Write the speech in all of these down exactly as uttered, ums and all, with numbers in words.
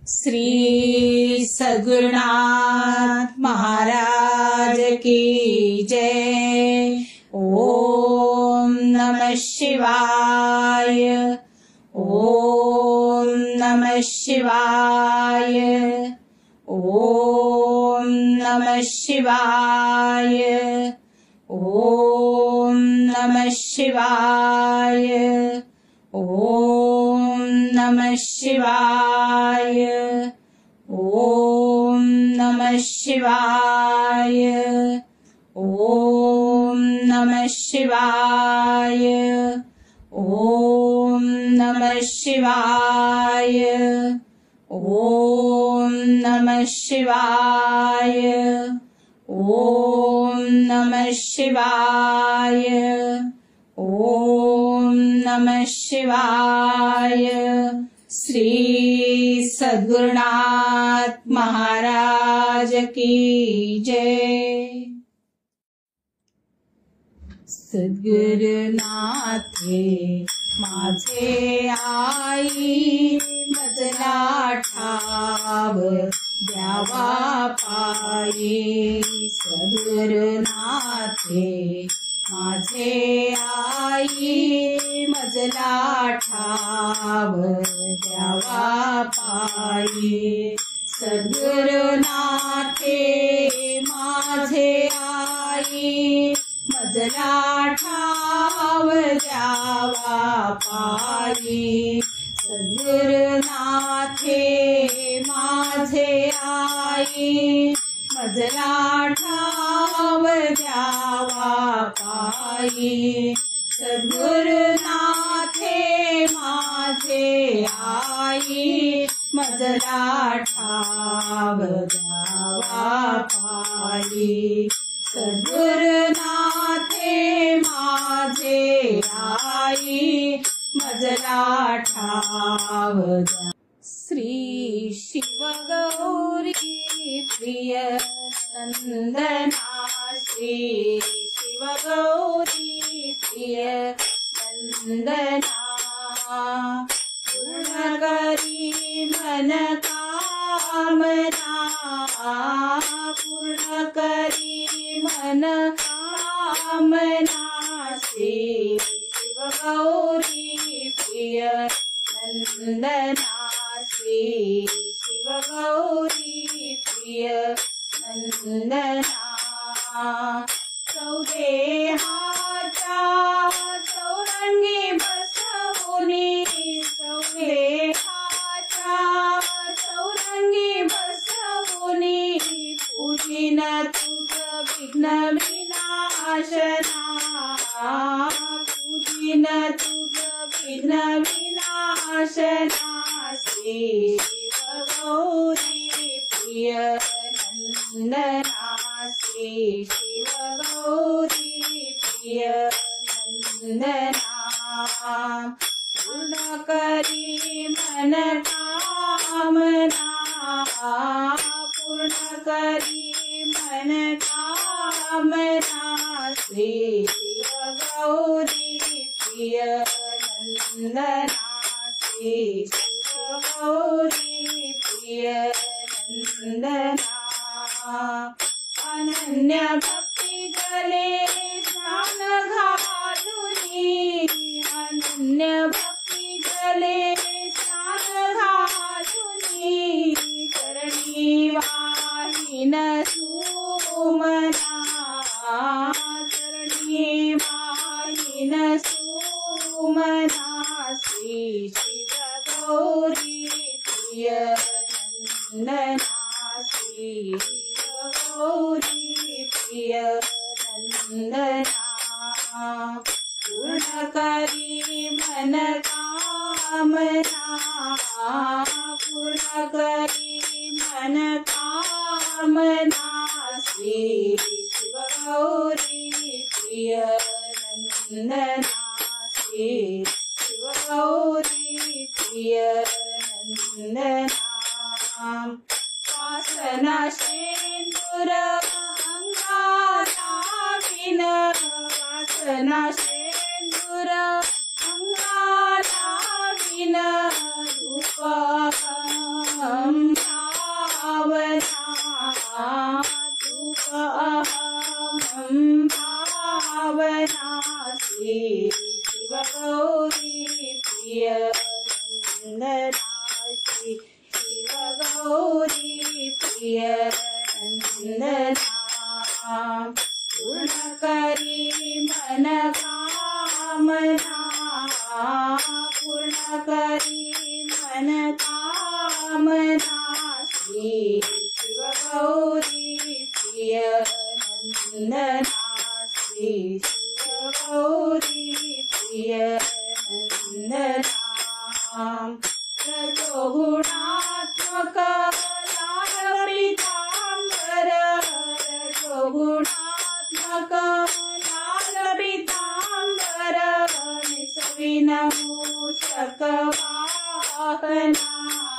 श्री सद्गुरुनाथ महाराज की जय। ओम नमः शिवाय। ओम नमः शिवाय। ओम नमः शिवाय। ओम नमः शिवाय। ओम नमः शिवाय। ओम नमः शिवाय। ओम नमः शिवाय। ओम नमः शिवाय। ओम नमः शिवाय। ओम नमः शिवाय। ओम नमः शिवाय। श्री सद्गुरुनाथ महाराज की जय। सद्गुरुनाथे माझे आई, मजला ठाव द्यावा पायी। सद्गुरुनाथे माझे आई, मजला ठाव द्यावा पायी। सद्गुरुनाथे माझे आई, मजला ठाव द्यावा पायी। सद्गुरुनाथे माझे आई, मजला ठाव द्यावा पायी। सद्गुरुनाथे माझे आई, मजला ठाव द्यावा पायी। सद्गुरुनाथे माझे आई, मजला ठाव द्या। श्री शिवगौरी प्रिय नंदना, श्री शिवगौरी प्रिय नंदना। पूर्ण करी मन कामना, पूर्ण करी मन कामना। श्री शिवगौरी प्रिय नंदना, श्री शिवगौरी प्रिय नंदना। चौदेहाच्या चौरंगी बसवुनी, चौदेहाच्या चौरंगी बसवुनी। पूजिन तुझ विघ्न विनाशना, पूजिन तुझ विघ्न विनाशना। श्री शिवगौरी प्रिय नंदना, श्री शिवगौरी प्रिय नंदना। पूर्ण करी मन कामना, पूर्ण करी मन कामना। श्री शिवगौरी प्रिय नंदना, श्री शिवगौरी प्रिय नंदना। अनन्य भक्ति जले स्नान घालुनी, अनन्य भक्ति जले स्नान घालुनी। चरणी वाहिन सुमना, चरणी वाहिन सुमना। श्री शिवगौरी प्रिय नंदना, श्री शिवगौरी प्रिय नंदना। पूर्ण करी मन कामना, पूर्ण करी मन कामना। श्री शिवगौरी प्रिय नंदना, श्री शिवगौरी प्रिय नंदना। वासना शेंदूर अंगालाविन, वासना शेंदूर अंगालाविन। रूप श्री शिव गौरी प्रिय नंदना पूर्ण करी मन कामना पूर्ण करी मन कामना श्री शिव गौरी प्रिय नंदना श्री शिव गौरी प्रिय नंदना रजोगुणात्मक लाल पीतांबर रजोगुणात्मक लाल पीतांबर निसविन मूषक वाहना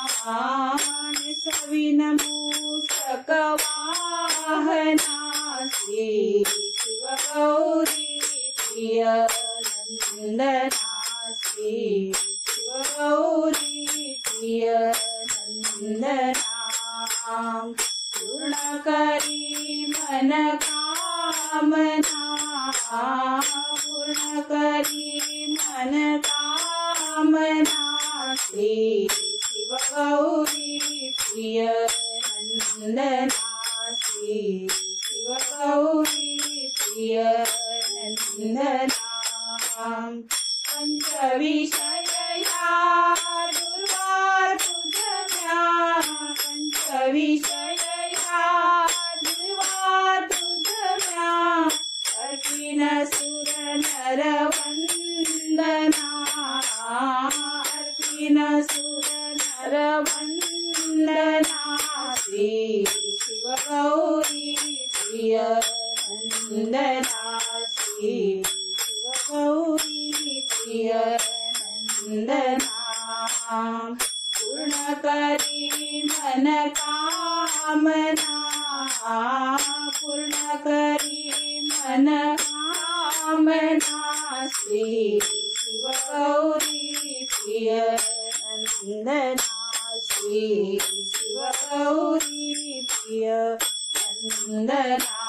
निसविन मूषक वाहना श्री शिव गौरी प्रिय नंदना श्री शिव गौरी प्रिय नंदना पूर्ण करी मन कामना पूर्ण करी मन कामना श्री शिव गौरी प्रिय नंदना श्री शिव गौरी प्रिय नंदना पंच विषया दुर्वार तुझ्या पंच विषया दुर्वार तुझ्या अर्पिन सुर नर वंदना अर्पिन सुर नर वंदना श्री शिव गौरी प्रिय नंदना श्री शिव गौरी प्रिय नंदना पूर्ण करी मन कामना पूर्ण करी मन कामना श्री शिव गौरी प्रिय नंदना श्री शिव गौरी प्रिय नंदना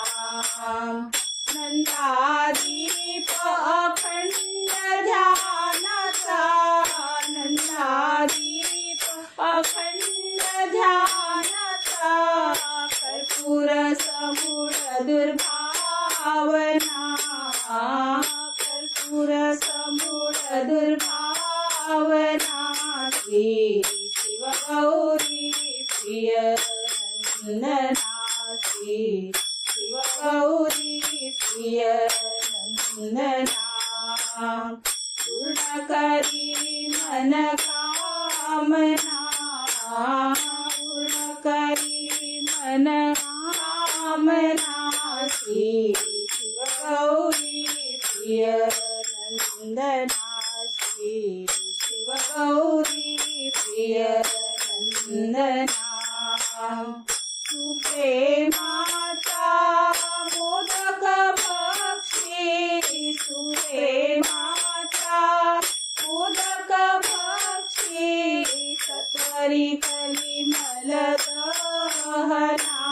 नंदादीप अखंड ध्यानाचा नंदादीप अखंड ध्यानाचा कर्पूर समूळ दुर्भावना कर्पूर समूळ दुर्भावना श्री शिव गौरी प्रिय नंदना श्री शिव गौरी प्रिय नंदना पूर्ण करी मन कामना पूर्ण करी मन कामना श्री शिव गौरी प्रिय नंदना श्री शिव गौरी प्रिय नंदना सुप्रेमाचा मोदक भक्षी सुप्रेमाचा मोदक भक्षी सत्वरी कलिमल दहना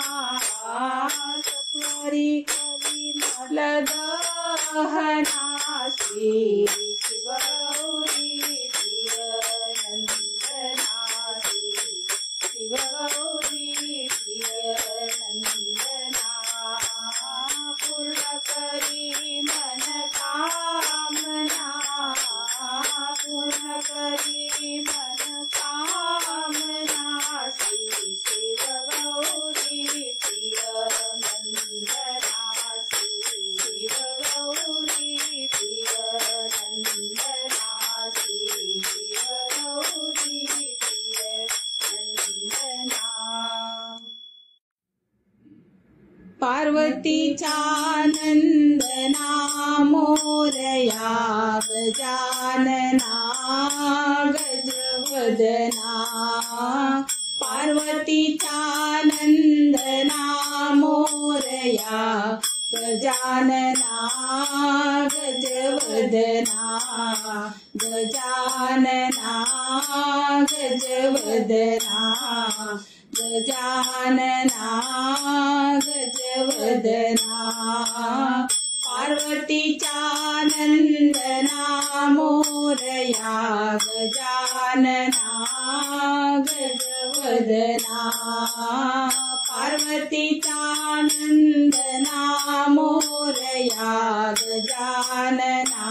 सत्वरी कलिमल दहना श्री शिव गौरी प्रिय नंदना श्री शिव गौरी प्रिय नंदना पूर्ण करी मन कामना पूर्ण करी मन कामना श्री शिव गौरी प्रिय नंदना श्री शिव गौरी प्रिय नंदना श्री शिव गौरी प्रिय नंदना पार्वतीचा नंदना मोरया गजानना गजवदना पार्वतीचा नंदना मोरया गजानना गजवदना गजानना गजवदना गजानना गजवदना पार्वतीचा नंदना मोरया गजानना गजवदना पार्वतीचा नंदना मोरया गजानना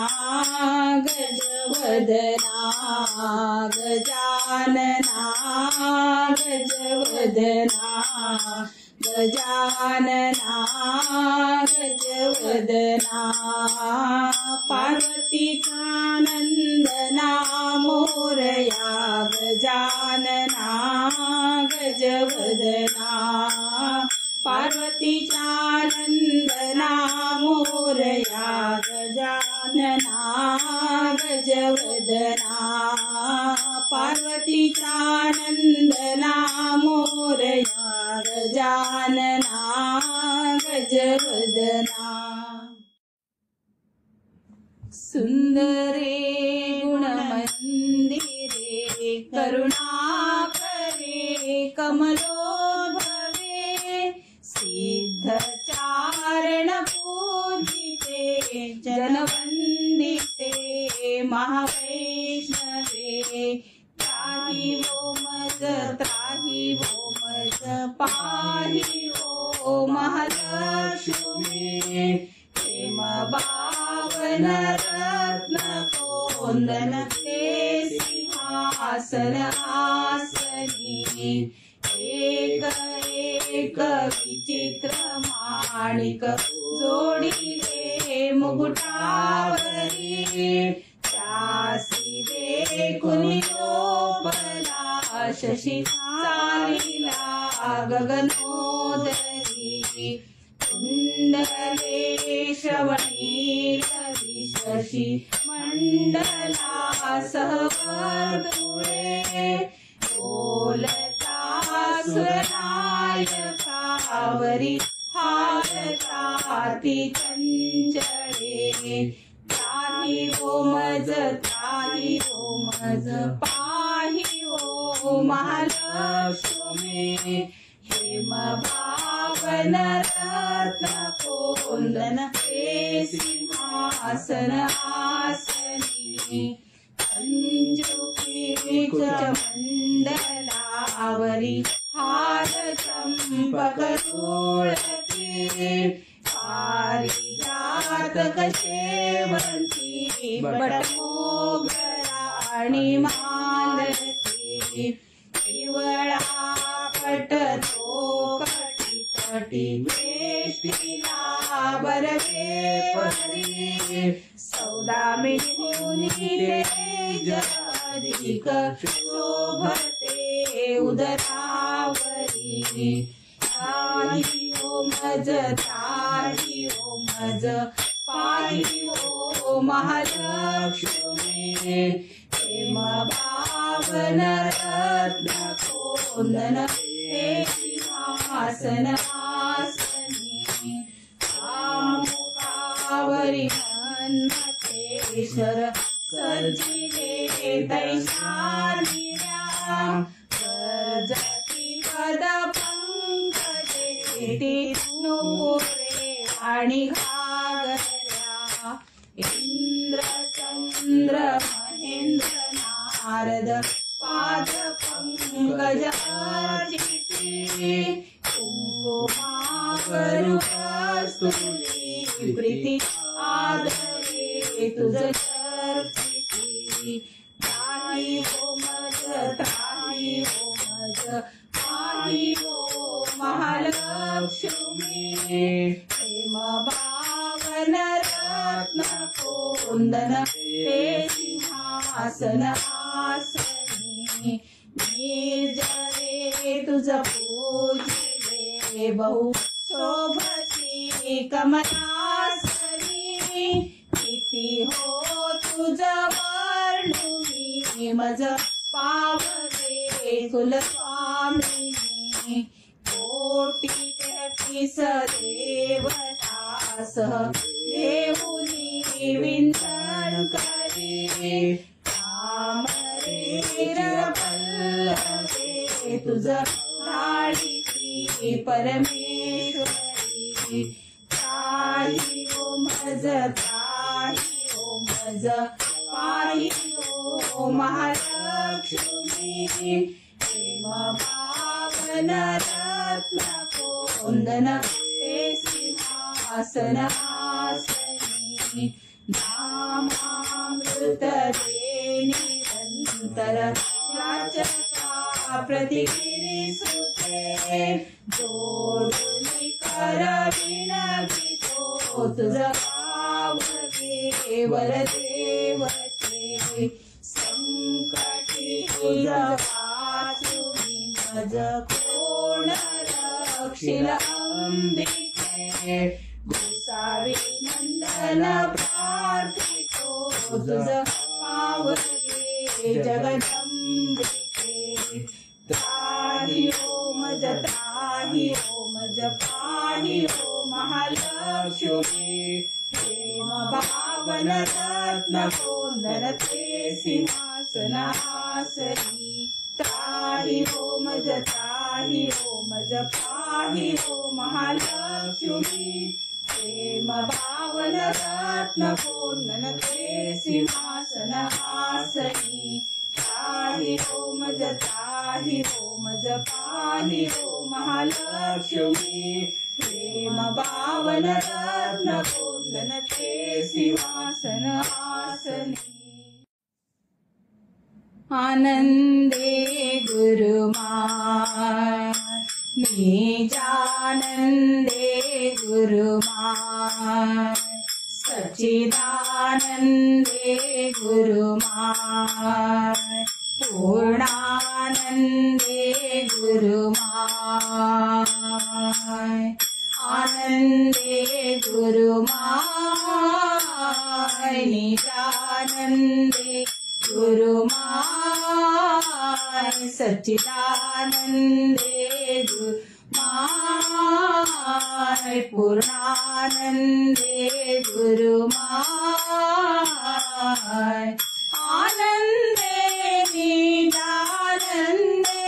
गजवदना गजानना गजवदना गजानना गजवदना पार्वतीचा नंदना मोरया गजानना गजवदना पार्वतीचा नंदना मोरया गजानना गजवदना पार्वतीचा नंदना मोरया गजानना गजवदना सुंदरे गुणमंदिरे करुणाकरे कमलोद्भवे सिद्धचारण पूजिते जनवंदिते महावैष्णवे त्राही वो मज त्राही वो मज पाही वो महालक्ष्मी प्रेम बावन रत्न कोंदन ते सिंहासन आसनी एक एक विचित्र माणिक जोडिले मुकुटावरी त्यासी देखुन लोपला शशी चालिला गगनोदरी कुंडले श्रवणी रवि शशी मंडला सहवर्तुळे बोलता सुरनायकावरी हालताती चंचळे त्राही वो मज त्राही वो मज पाही वो महालक्ष्मी हेम भावन रत्न कोंदन ते सिंहासन आसनी पंचुकी मंडलावरी हार चंपक तुळसी पारिजातक शेवंती बडमोगराणी मालती पिवळा पटतो कटी तटी वेष्टीला बरवे परी सौदामिनी तेज अधिक शोभते उदरावरी त्राही वो मज त्राही वो मज पाही वो महालक्ष्मी प्रेम भावन रत्न कोंदन ते सिंहासन आसनी आमुखावरी मन्मथेश्वर सज्जिले तैशानिरा गर्जती पद पंकजे नुपुरे आणि घागऱ्या इंद्र चंद्र महेंद्र नारद पाद पंकज अर्चिती कुंकुमाकरु कस्तुरी प्रीती आदरे तुझ चर्चिती त्राही वो मज त्राही वो मज पाही वो महालक्ष्मी प्रेम भावन रत्न कोंदन ते सिंहासन आसनी निर्जरे तुझ पूजिले बहु शोभसी कमलासनी किती हो तुझ वर्णुनी मज पावगे कुलस्वामिनी कोटी तेहतीस देवता सह देहुनी विंचन करी कामरेर पल्लवे तुझ लाडकी परमेश्वरी त्राही वो मज त्राही वो मज पाही वो महालक्ष्मी महालक्ष्मी प्रेम पावन रत्न कोंदन ते सिंहासन आसनी नामामृत दे निरंतर याचका प्रतिगिरी सुते जोडुनी कर विनवितो तुझ पावके वरदेवते संकटी तुझ वाचुनी मज कोण रक्षिल अंबिके गोसावी नंदन प्रार्थितो तुझ पावके जगदंबिके त्राहि ओम त्राहि ओम पाहि ओम महालक्ष्मी प्रेम पावन रत्न कोंदन ते सिंहासन आसनी त्राहि ओम त्राहि ओम पाहि ओम महालक्ष्मी प्रेम पावन रत्न कोंदन ते सिंहासन आसनी त्राहि ओम त्राहि ओम पाहि ओम महालक्ष्मी प्रेम पावन रत्न कोंदन ते सिंहासन आसनी आनंदे गुरुमाय निजानंदे गुरुमाय सच्चिदानंदे गुरुमाय पूर्णानंदे गुरुमाय आनंदे गुरुमाय निजानंदे गुरुमाय सच्चिदानंदे गुरुमाय पूर्णानंदे गुरुमाय आनंदे निजानंदे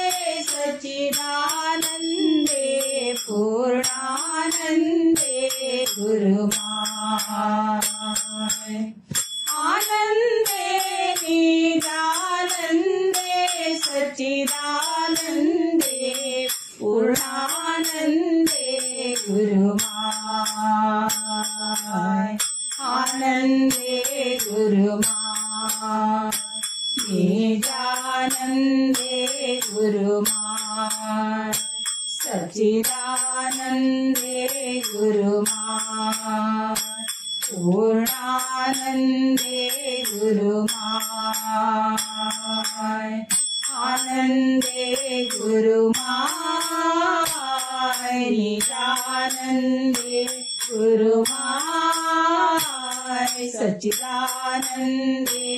सच्चिदानंदे पूर्णानंदे गुरुमाय आनंदे निजानंदे सच्चिदानंदे पूर्णानंदे गुरुमाय आनंदे गुरुमाय निजानंदे गुरुमाय सच्चिदानंदे गुरुमाय पूर्णानंदे गुरुमाय आनंदे गुरुमाय निजानंदे गुरुमाय सच्चिदानंदे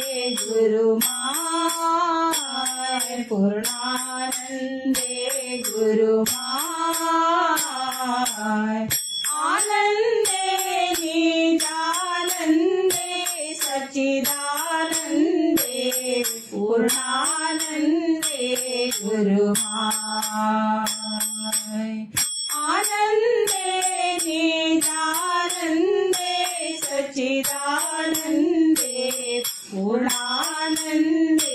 गुरुमाय पूर्णानंदे गुरुमाय आनंदे निजानंदे सच्चिदानंदे पूर्णानंदे गुरुमाय आनंदे निजानंदे सच्चिदानंदे पूर्णानंदे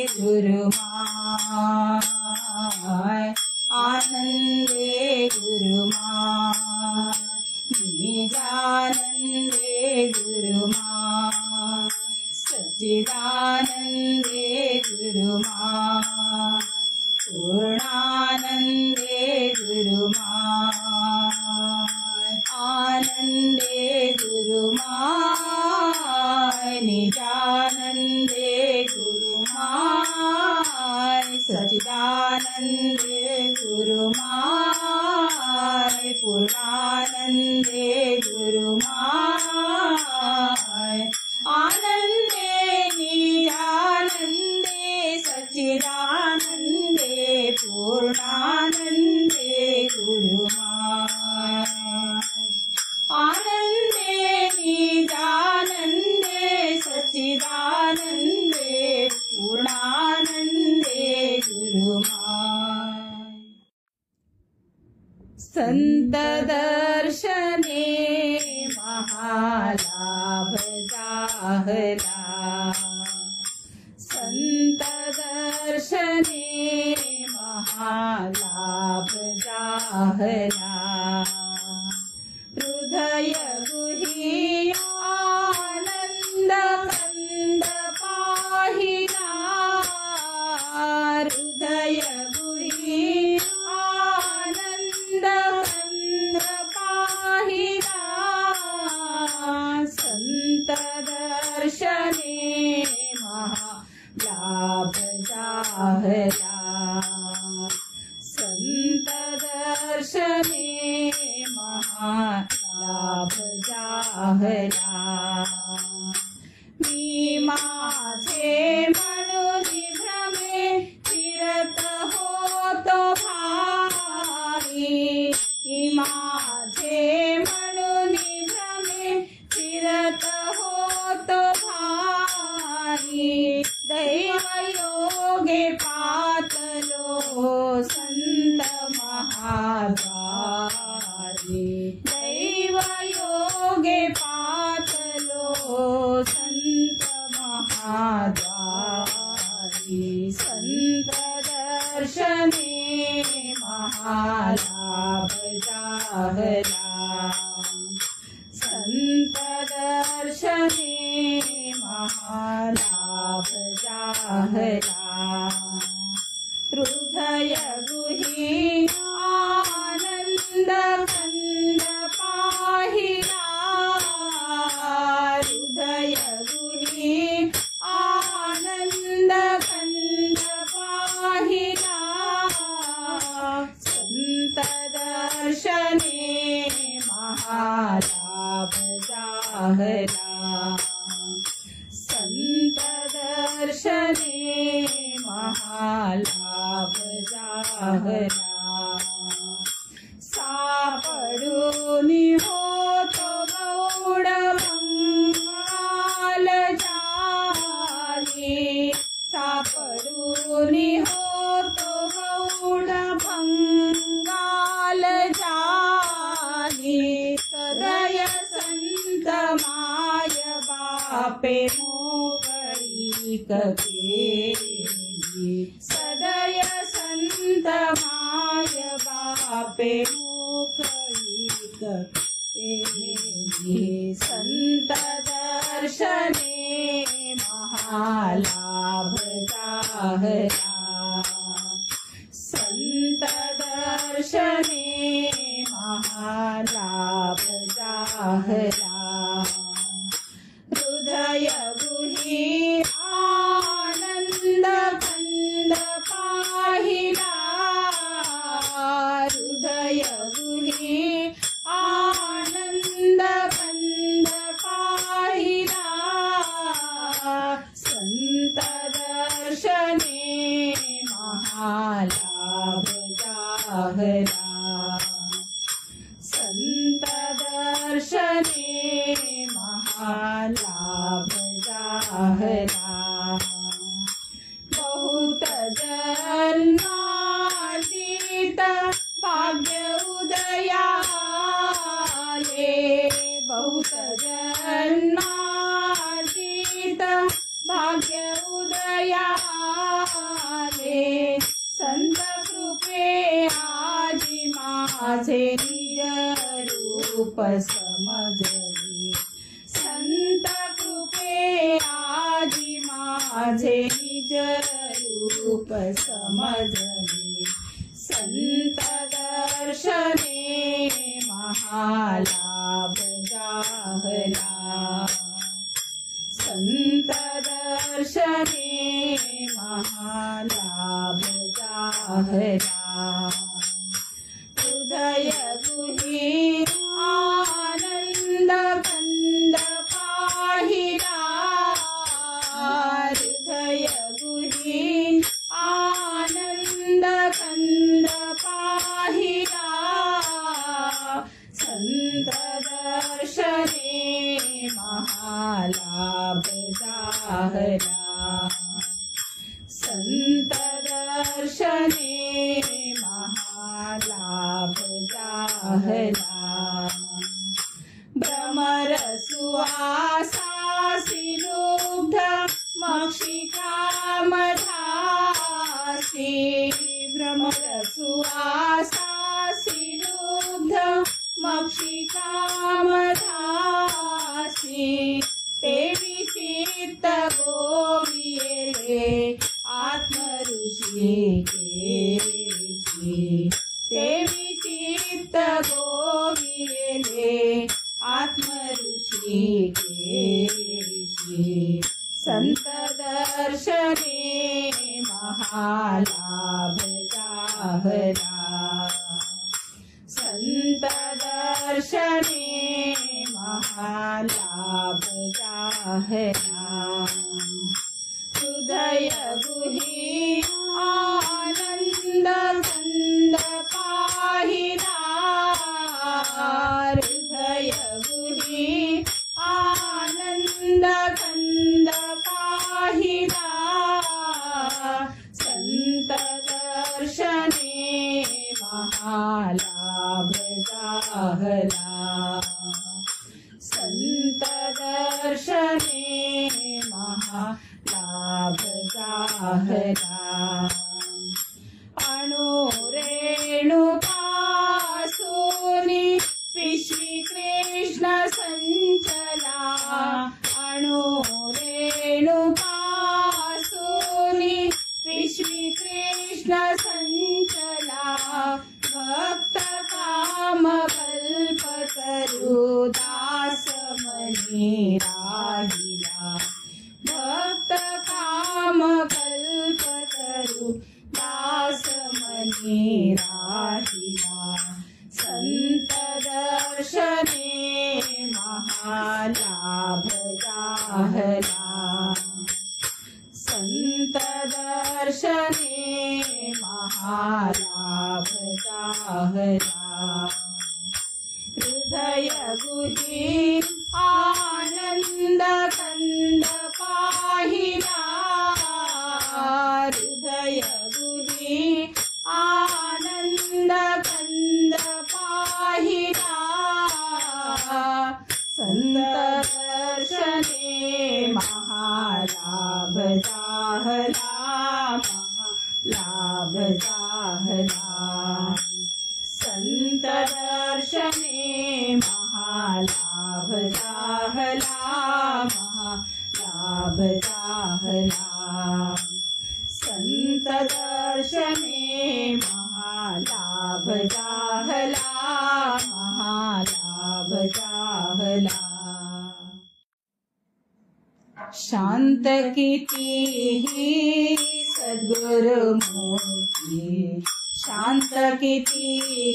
गुरुमाय आनंदे गुरुमाय निजानंदे गुरुमाय सच्चिदानंदे गुरुमाय पूर्णानंदे गुरुमाय आनंदे गुरुमाय निजानंदे गुरुमाय सच्चिदानंदे गुरुमाय पूर्णानंदे गुरुमाय आनंदे निजानंदे सच्चिदानंदे पूर्णानंदे गुरुमाय आनंदे निजानंदे सच्चिदानंदे पूर्णानंदे गुरुमाय संत दर्शने महालाभ जाहला संत दर्शने महालाभ जाहला हृदय गुही आनंद कंद पाहिला हृदय गुही आनंद कंद पाहिला संत दर्शने महालाभ जाहला संत दर्शने महालाभ जाहला मी माझे म्हणून भ्रमे फिरत होतो भाई मी माझे म्हणून भ्रमे फिरत होतो भाई दैव योगे पातलो संत महाद्वारी दैव योगे पातलो संत महाद्वारी संत दर्शने महालाभ जाहला संत दर्शने महालाभ जाहला हृदय गुही आनंद कंद पाहिला हृदय गुही आनंद कंद पाहिला संत दर्शने महालाभ जाहला संत दर्शने महालाभ जाहला सापडून होतो गौड मंगाल जाली सापडून होतो गौड भंगाल जाली सदय संत माय बापे मोकळी केली सदय संत माय बापे मोकळी केली संत दर्शने महालाभ जाहला संत दर्शने महालाभ जाहला हृदय गुही आनंद कंद पाहिला हृदय गुही आनंद कंद पाहिला संत दर्शने महालाभ जाहला संत दर्शने महालाभ जाहला बहुत जन्मातीत भाग्य उदयाले बहुत जन्मातीत भाग्य उदयाले संत कृपे आजी माझे निज रूप समजली संत कृपे आजी माझे निज रूप समजली संत दर्शने महालाभ जाहला संत दर्शने महालाभ जाहला हृदय गुही आनंद कंद पाहिला हृदय गुही आनंद कंद पाहिला संत दर्शने महालाभ जाहला संत दर्शने महालाभ जाहला भ्रमर सुवासासी लुब्ध मक्षिका केशी ते विचित्त गोविले आत्मऋषी केशी संत दर्शने महालाभ जाहला संत दर्शने महालाभ जाहला हृदय गुही आनंद कंद पाहिला हृदय गुही आनंद कंद पाहिला संत दर्शने महालाभ जाहला संत दर्शने महालाभ जाहला अणुरेणुकासुनी पिश्री कृष्ण संचला अणुरेणुकासुनी पिश्री कृष्ण संचला भक्त काम कल्प करु दास मनी राहिला भक्त काम कल्प करु दास मनी राहिला संत दर्शने महालाभ जाहला संत दर्शने महालाभ जाहला हृदय गुही आनंद कंद पाहिला हृदय गुही आनंद कंद पाहिला संत दर्शने महालाभ जाहला महालाभ जाहला संत दर्शने महालाभ जाहला महालाभ जाहला संत दर्शने महालाभ जाहला महालाभ जाहला शांत किती सद्गुरुमूर्ती शांत किती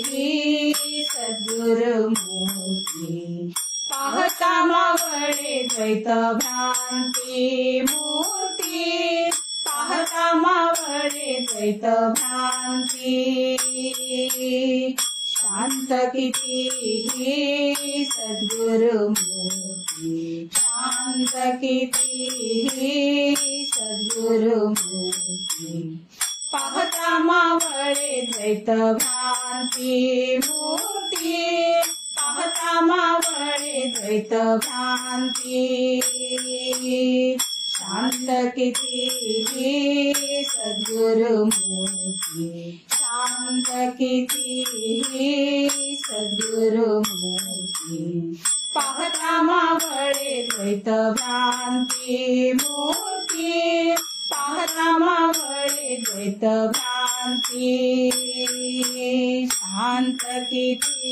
सद्गुरुमूर्ती पाहता मावळे द्वैत भ्रांती मूर्ती पाहता मावळे द्वैत भ्रांती शांत किती सद्गुरुमूर्ती शांत किती सद्गुरुमूर्ती पाहता मावळे द्वैत भ्रांती मूर्ती पाहता मावळे द्वैत भ्रांती शांत किती सद्गुरुमूर्ती शांत किती सद्गुरुमूर्ती पाहता मावळे द्वैत भ्रांती मूर्ती पाहता मावळे द्वैत भ्रांती शांत किती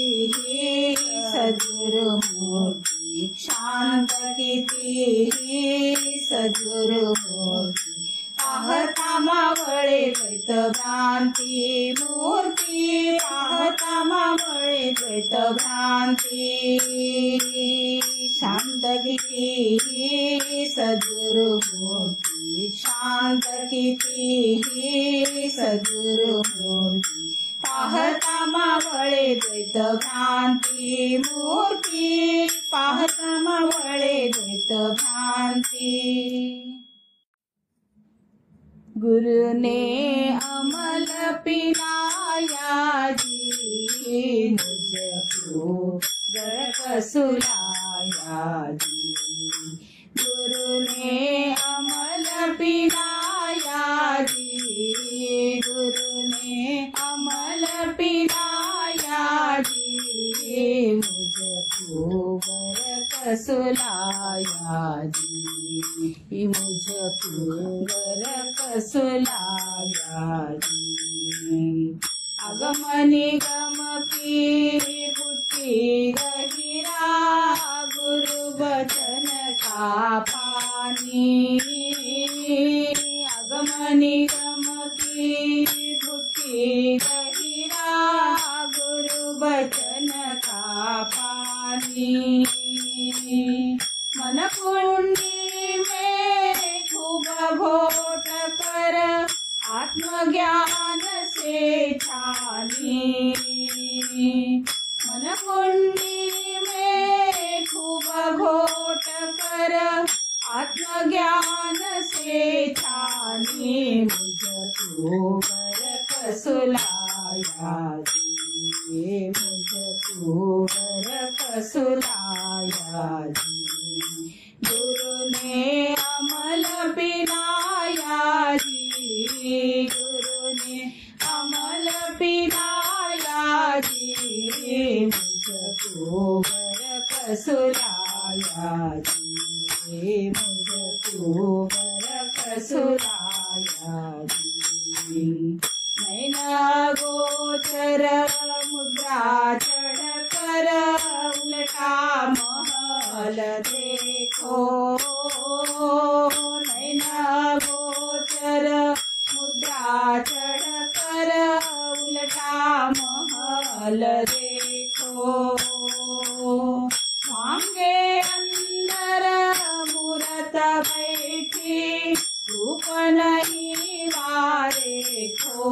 सद्गुरुमूर्ती शांत किती सद्गुरुमूर्ती पाहता मावळे द्वैत भ्रांती मूर्ती पाहता मावळे द्वैत भ्रांती शांत किती सद्गुरुमूर्ती शांत किती सद्गुरुमूर्ती पाहता मावळे द्वैत भ्रांती मूर्ती पाहता मावळे द्वैत भ्रांती गुरुने अमल पिलाया जी मुझको गरक सुलाया जी गुरुने अमल पिलाया जी गुरुने अमल पिलाया जी मुझको गरक सुलाया जी मुझको गरक सुलाया जी अगम निगम की बुद्धि गहिरा गुरु वचन का पानी। अगम निगम की बुद्धि गहिरा गुरु वचन का पानी। मन कुंडी में खूब घोट कर आत्मज्ञान से छानी। मन कुंडी में खूब घोट कर आत्मज्ञान से छानी। मुझको बरक सुलाया जी, मुझको बरक सुलाया जी। गुरु ने अमल पिलाया जी, गुरु ने अमल पिलाया जी। मुझको बरक सुलाया जी, मुझको बरक सुलाया जी। नैना गोचर मुद्रा चढ़ कर उलटा महल देखो। नैना गोचर मुद्रा चढ़ कर उलटा महल देखो। मांगे अंदर मूरत बैठी रूप नहीं वारे को।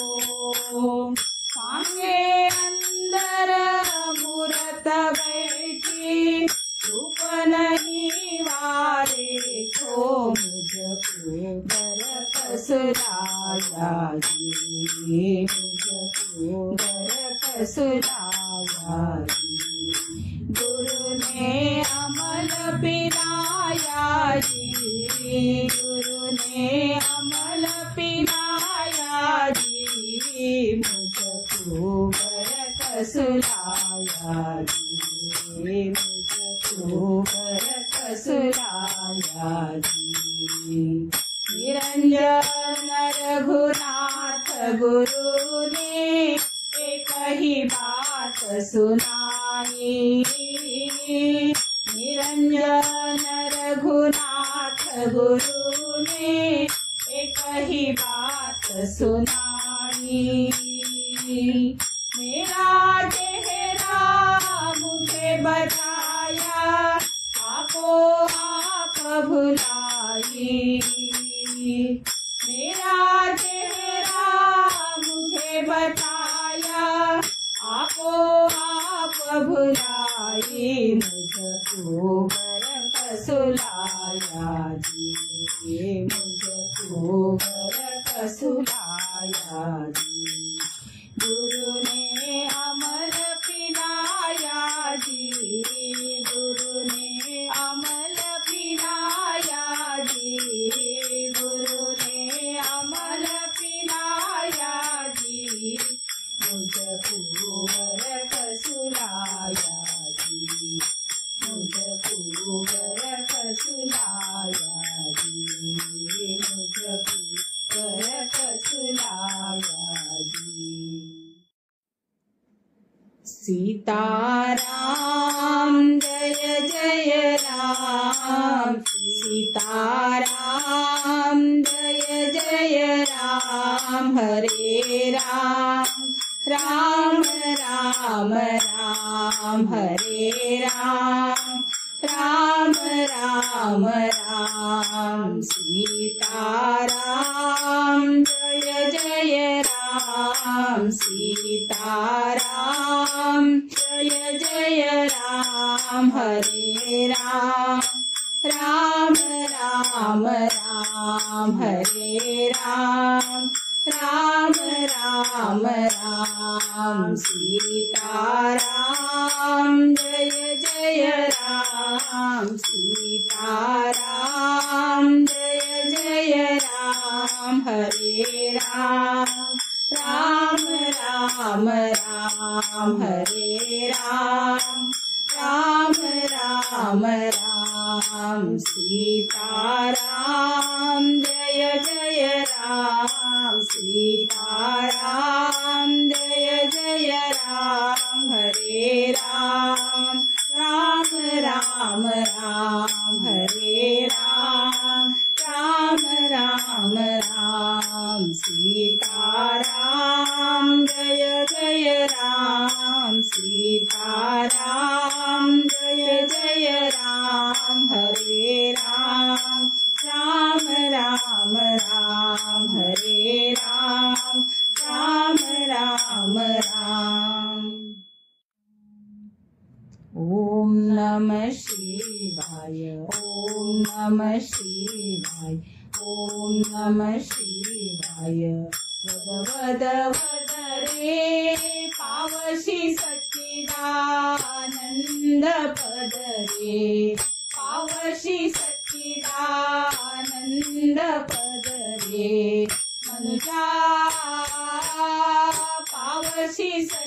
मांगे अंदर मूरत बैठी रूप नहीं वारे को। मुझको बरक सुलाया जी, मुझको बरक सुलाया जी। गुरु ने अमल पिलाया जी, गुरु ने अमल पिलाया जी। मुझको बरक सुलाया जी, मुझको बरक सुलाया जी। निरंजन रघुनाथ गुरु ने एक ही बात सुनाई। निरंजन रघुनाथ गुरु ने एक ही बात सुनाई। मेरा चेहरा मुझे बताया आपो आप भुलाई। मेरा चेहरा मुझे बताया आपो आप भुलाई। मुझको बरक सुलाया जी, मुझको बरक सुलाया जी। गुरु ने अमल पिलाया जी, गुरु ने अमल पिलाया जी। गुरु ने अमल पिलाया जी। मुझको बरक सुलाया जी, मुझको बरक सुलाया जी। मुझको बरक सुलाया जी। सीताराम जय जय राम, सीताराम जय जय राम। हरे राम राम राम राम, हरे राम राम राम राम। सीताराम जय जय राम, सीताराम जय जय राम। हरे राम राम राम राम, हरे राम राम राम राम। सीताराम जय जय राम, सीताराम जय जय राम। हरे राम राम राम राम, हरे राम राम राम राम। सीताराम जय जय राम, सीताराम नमः शिवाय ओम नमः शिवाय ओम नमः शिवाय वद वद वद रे पावशी सच्चिदानंद पद रे पावशी सच्चिदानंद पद रे मनुजा पावशी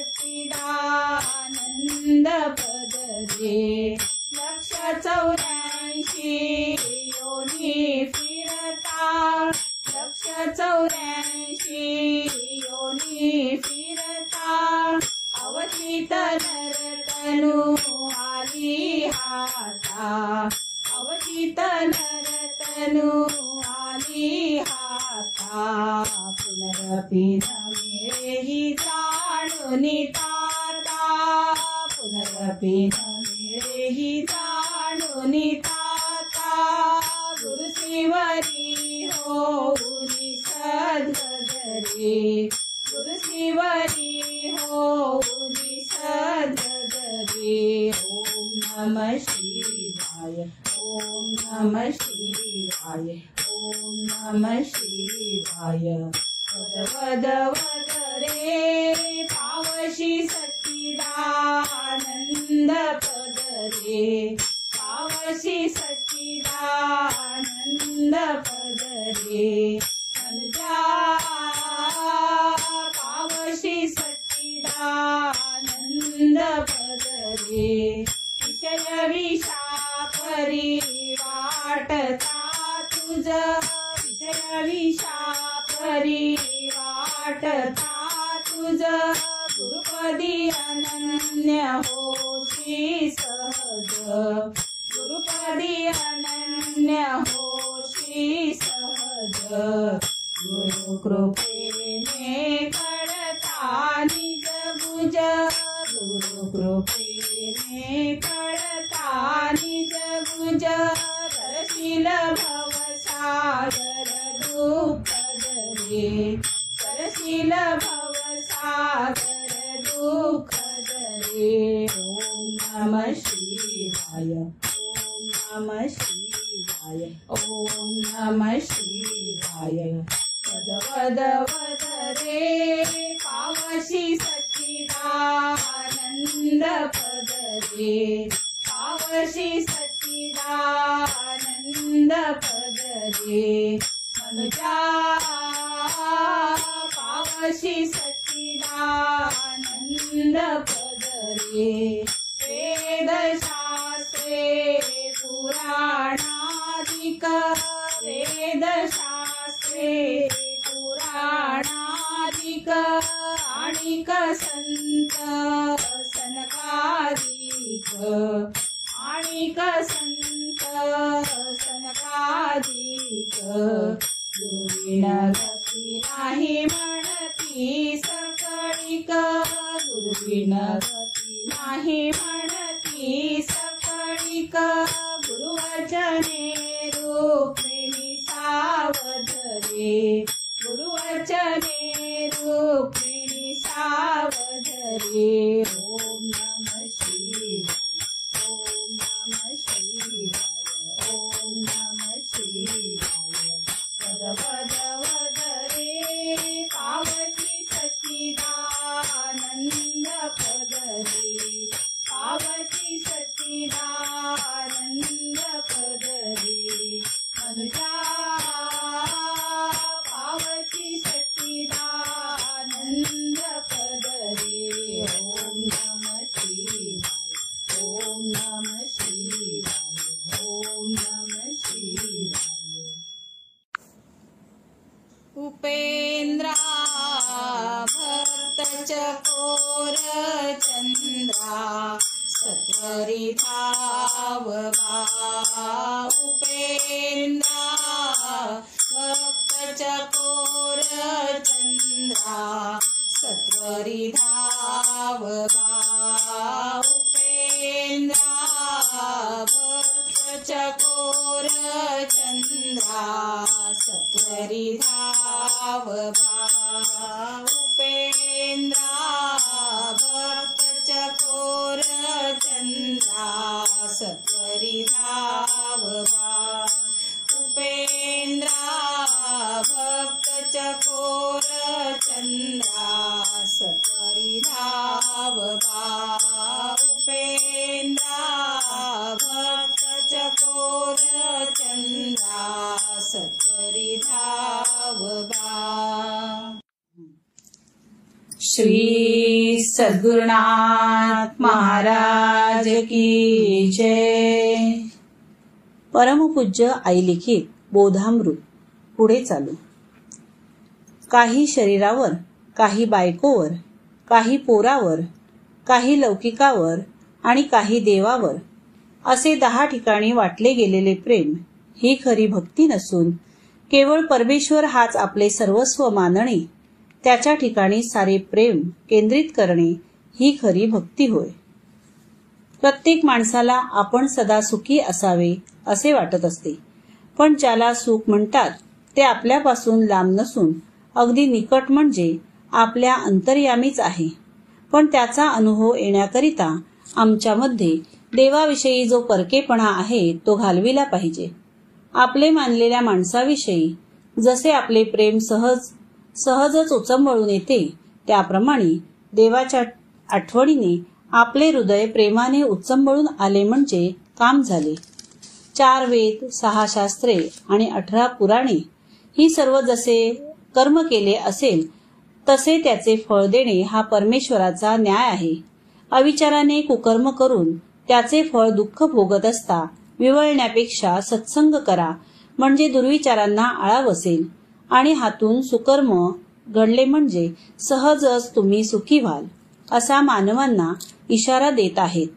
सच्चिदानंद पद रे लक्ष चौऱ्याऐंशी योनी फिरता लक्ष चौऱ्याऐंशी योनी फिरता अवतीत नरतनु आली हाता अवतीत नरतनु आली हाता पुनरपि न मिळेही जाणुनी ताता पुनरपि न मिळेही जाणुनी ताता गुरुश्रीवरी होऊनी सद्गदरे गुरुश्रीवरी होऊनी सद्गदरे ओम नमः शिवाय ओम नमः शिवाय ओम नमः शिवाय वद वद वद रे पावशी सच्चिदानंद पद रे पावशी सच्चिदानंद पद रे अनुजा पावशी सच्चिदानंद पद रे विषय विषापरी वाटता तुझ विषय विषापरी वाटता तुझ गुरुपदी अनन्य होशी सहज गुरुपदी अनन्य होशी सहज गुरु कृपेने कळता निज भुज गुरु कृपेने कळता निज भुज करशील भवसागर दुःख दरे करशील भवसागर दुःख दरे ओम नमः शिवाय ओम नमः शिवाय ओम नमः शिवाय वद वद वद रे पावशी सच्चिदानंद पद रे पावशी सच्चिदानंद पद रे मनुजा पावशी सच्चिदानंद पद रे वेदशास्त्रे पुराणादिक वेदशास्त्रे पुराणादिक आणिक संत सनकादिक आणिक संत सनकादिक गुरुविना गती नाही म्हणती सकळिक गुरुविना गती नाही म्हणती सकळिक गुरुवचने रूपिणी सावध रे गुरुवचने रूपिणी सावध रे ओम नमः शिवाय ओम नमः शिवाय ओम नमः शिवाय वद वद वद रे पावशी सच्चिदानंद पद रे पावशी सच्चिदानंद पद रे अनुजा पावशी सच्चिदानंद पद रे ओम नमः शिवाय ओम नमः शिवाय ओम नमः शिवाय उपेंद्रा भक्त चकोर चंद्रा सत्वरी धाव उपेंद्रा भक्त चकोर चंद्रा सत्वरी धाव उपेंद्रा भक्त चकोर चंद्रा सत्वरी धाव उपेंद्रा भक्त चकोर चंद्रा श्री सद्गुरुनाथ महाराज की जय. परमपूज्य आई लिखित बोधामृत. पुढे चालू. काही शरीरावर, काही बायकोवर, काही पोरावर, काही लौकिकावर आणि काही देवावर असे दहा ठिकाणी वाटले गेलेले प्रेम ही खरी भक्ती नसून केवळ परमेश्वर हाच आपले सर्वस्व मानणे, त्याच्या ठिकाणी सारे प्रेम केंद्रित करणे ही खरी भक्ती होय. प्रत्येक माणसाला आपण सदा सुखी असावे असे वाटत असते, पण ज्याला सुख म्हणतात ते आपल्यापासून लांब नसून अगदी निकट म्हणजे आपल्या अंतर्यामीच आहे. पण त्याचा अनुभव येण्याकरिता आमच्यामध्ये देवाविषयी जो परकेपणा आहे तो घालविला पाहिजे. आपले मानलेल्या माणसाविषयी जसे आपले प्रेम सहज सहजच उचंबळून येते, त्याप्रमाणे देवाच्या आठवणीने आपले हृदय प्रेमाने उचंबळून आले म्हणजे काम झाले. चार वेद, सहा शास्त्रे आणि अठरा पुराणे ही सर्व जसे कर्म केले असेल तसे त्याचे फळ देणे हा परमेश्वराचा न्याय आहे. अविचाराने कुकर्म करून त्याचे फळ दुःख भोगत असता विवळण्यापेक्षा सत्संग करा, म्हणजे दुर्विचारांना आळा बसेल आणि हातून सुकर्म घडले म्हणजे सहजच तुम्ही सुखी व्हाल, असा मानवांना इशारा देत आहेत.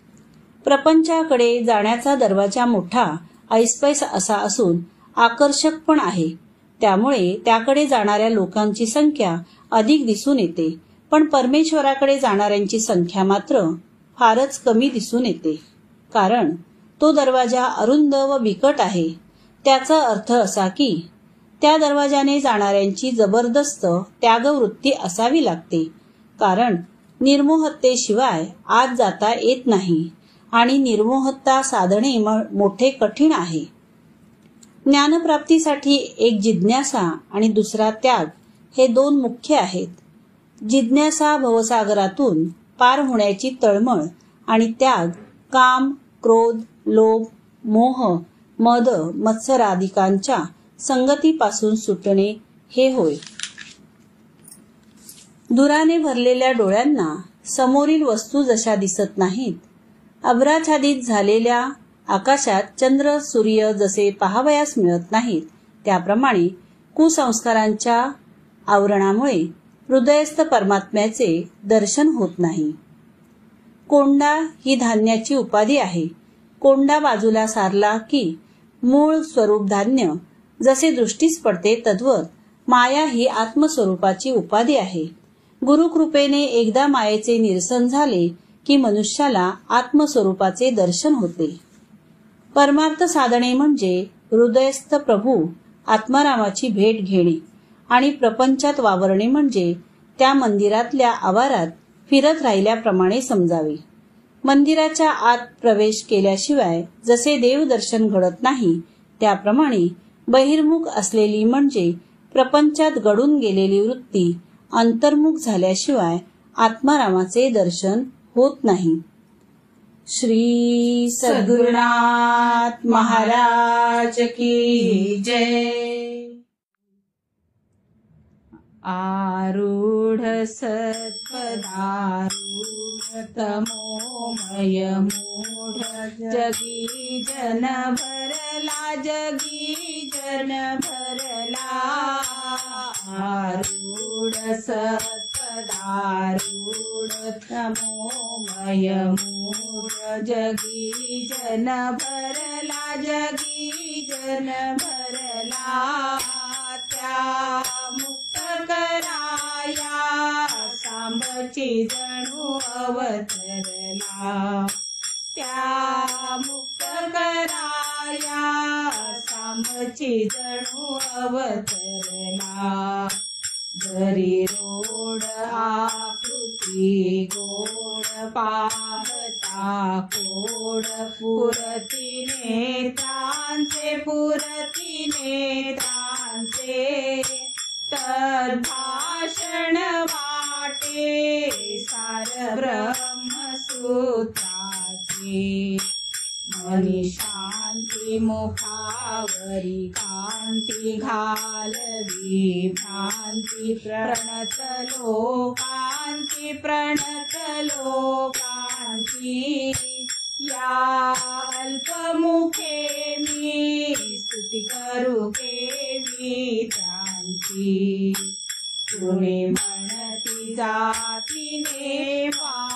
प्रपंचाकडे जाण्याचा दरवाजा मोठा ऐसपैस असा असून आकर्षक पण आहे. त्यामुळे त्याकडे जाणाऱ्या लोकांची संख्या अधिक दिसून येते, पण परमेश्वराकडे जाणाऱ्यांची संख्या मात्र फारच कमी दिसून येते. कारण तो दरवाजा अरुंद व बिकट आहे. त्याचा अर्थ असा की त्या दरवाजाने जाणाऱ्यांची जबरदस्त त्यागवृत्ती असावी लागते. कारण निर्मोहतेशिवाय आत जाता येत नाही आणि निर्मोहता साधणे मोठे कठीण आहे. ज्ञानप्राप्तीसाठी एक जिज्ञासा आणि दुसरा त्याग हे दोन मुख्य आहेत. जिज्ञासा भवसागरातून पार होण्याची तळमळ आणि त्याग काम, क्रोध, लोभ, मोह, मद, मत्सरादिकांच्या संगतीपासून सुटणे हे होय. धुराने भरलेल्या डोळ्यांना समोरील वस्तू जशा दिसत नाहीत, अभ्राच्छादित झालेल्या आकाशात चंद्र सूर्य जसे पाहावयास मिळत नाहीत, त्याप्रमाणे कुसंस्कारांच्या आवरणामुळे हृदयस्थ परमात्म्याचे दर्शन होत नाही. कोंडा ही धान्याची उपाधी आहे. कोंडा बाजूला सारला की मूळ स्वरूप धान्य जसे दृष्टीस पडते, तद्वत माया ही आत्मस्वरूपाची उपाधी आहे. गुरुकृपेने एकदा मायेचे निरसन झाले की मनुष्याला आत्मस्वरूपाचे दर्शन होते. परमार्थ साधणे म्हणजे हृदयस्थ प्रभू आत्मारामाची भेट घेणे आणि प्रपंचात वावरणे म्हणजे त्या मंदिरातल्या आवारात फिरत राहिल्याप्रमाणे समजावे. मंदिराच्या आत प्रवेश केल्याशिवाय जसे देवदर्शन घडत नाही, त्याप्रमाणे बहिर्मुख असलेली म्हणजे प्रपंचात गडून गेलेली वृत्ती अंतर्मुख झाल्याशिवाय आत्मारामाचे दर्शन होत नाही. श्री सद्गुरुनाथ महाराज की जय. आरूढ सत्पदारूढ तमोमय मूढ जगी जन भरला, जगी जन भरला. आरूढ सत्पदारूढ तमोमय मूढ जगी जन भरला, जगी जन भरला. त्या मुक्त कराया सांबची जणू अवतरला, त्या मुक्त कराया सांबची जणू अवतरला. जरी रोड आकृती गोड पाहता कोड, पुरतीने तांचे पुरतीने तांचे. तद्भाषण वाटे सार ब्रह्मसूत्राचे. मनी शांती मुखावरी कांती घालवी भ्रांती, प्रणत लोका शांती प्रणत लोकांची या अल्पमुखे मी स्तुती करू केवी त्यांची कुणी म्हणती जातीने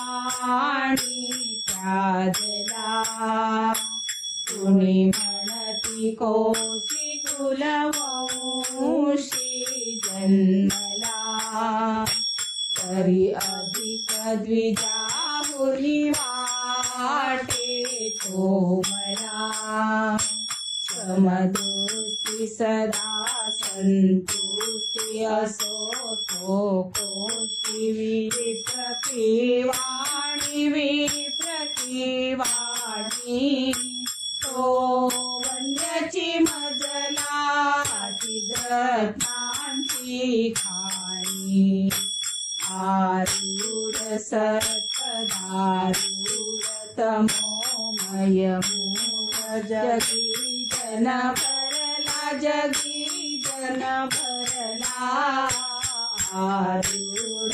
वाणी त्याजला कुणी म्हणती कोशी कुलवंशी जन्मला तरी अधिक द्विजाहुनी वाटे तो मला समदृष्टी सदा संतुष्टी असो तो कोशी विप्रतिवाणी विप्रतिवाणी तो वंद्याची मजला रत्नांची खाणी आरूढ सत्पदारूढ तमोमय मूढ जगी जन भरला जगी जन भरला आरूढ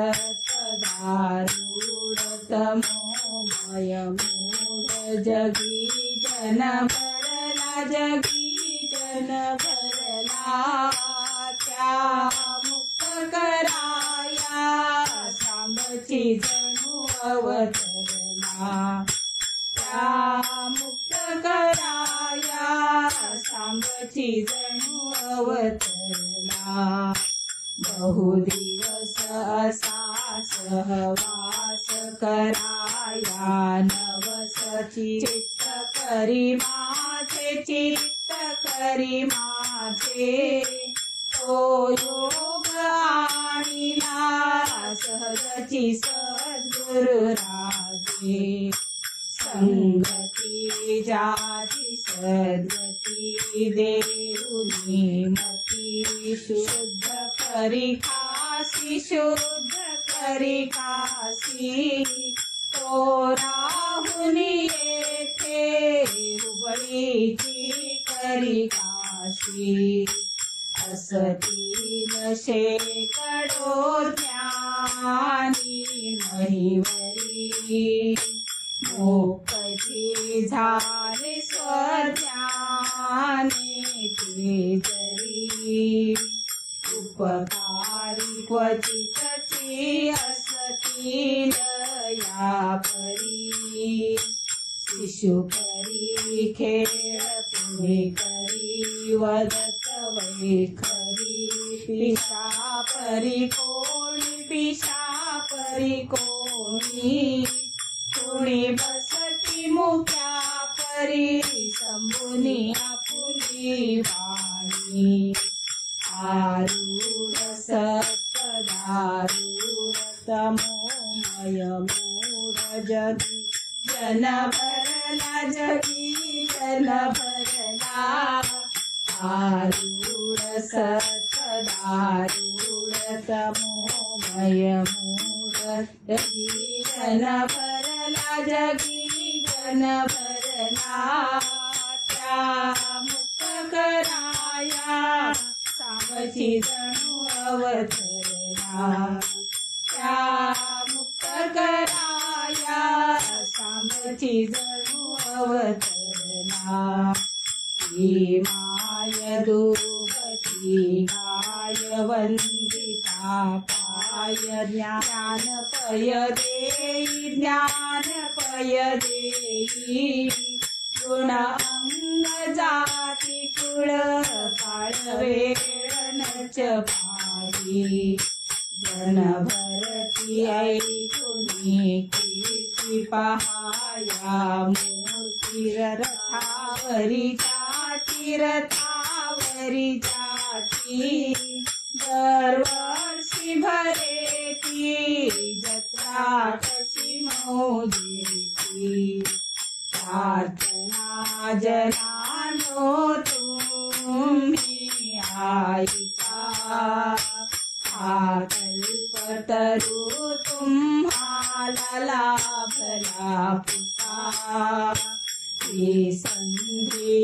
सत्पदारूढ तमोमय मूढ जगी जन भरला जगी जन भरला त्या मुक्त कराया सांबची जणू अवतरला त्या मुक्त कराया सांबची जणू अवतरला बहुदिवस असा सहवास कराया नवसची चित्त करी माझे चित्त करी माझे तो योग आणिला सहजची सद्गुरु राजे संगती जाती सद्गती देऊनी मती शुद्ध करी खासी शुद्ध करी खासी तो राहुनी येथे हुबळीची करी काशी असतील शेकडो ज्ञानी महिवरी मोक्षी झाले स्वज्ञाने ते जरी उपकारी क्वचितची असतील या परी शिशु करी खेळ पुढे करी वदत वैखरी पिशा परी कोणी पिशा परी कोणी कुणी बसती मुख्या परी संभुनी आपुली वाणी आरूढ सत्पदारूढ तमोमय मूढ जगी जन भरला जगी जन भरला आरूढ सत्पदारूढ तमोमय मूढ जगी जन भरला जगी जन भरला त्या मुक्त कराया सांबची जणू अवतरला त्या मुक्त कराया सांबची जणू अवतरला ही माय दुर्गती गाय वंदिता पाय ज्ञान पय देई ज्ञान पय देई गुण अंग जाती कुळ काळ वेळ नच पाही जन भरती ऐकुनी कीर्ती पहाया मूर्ती रथावरी जाती रथावरी जाती दरवर्षी भरेती जत्रा कशी मोजेती प्रार्थना जनानो तुम्ही ऐका हा कल्पतरू तुम्हाला लाभला पुता ही संधी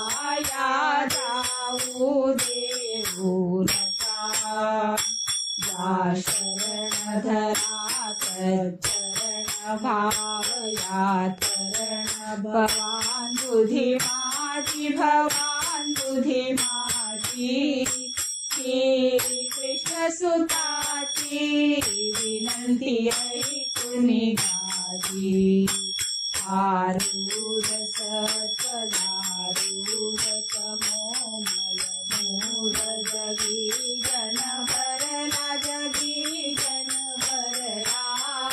वाया जाऊ देऊ नका या शरण धरा तच्चरण भावया चरण भवान बुद्धि माझी भवान बुद्धि माझी श्री कृष्ण सुताची विनंती ऐकून गाजी आरूढ सत्पदारूढ तमोमय मूढ जगी जन भरला जगी जन भरला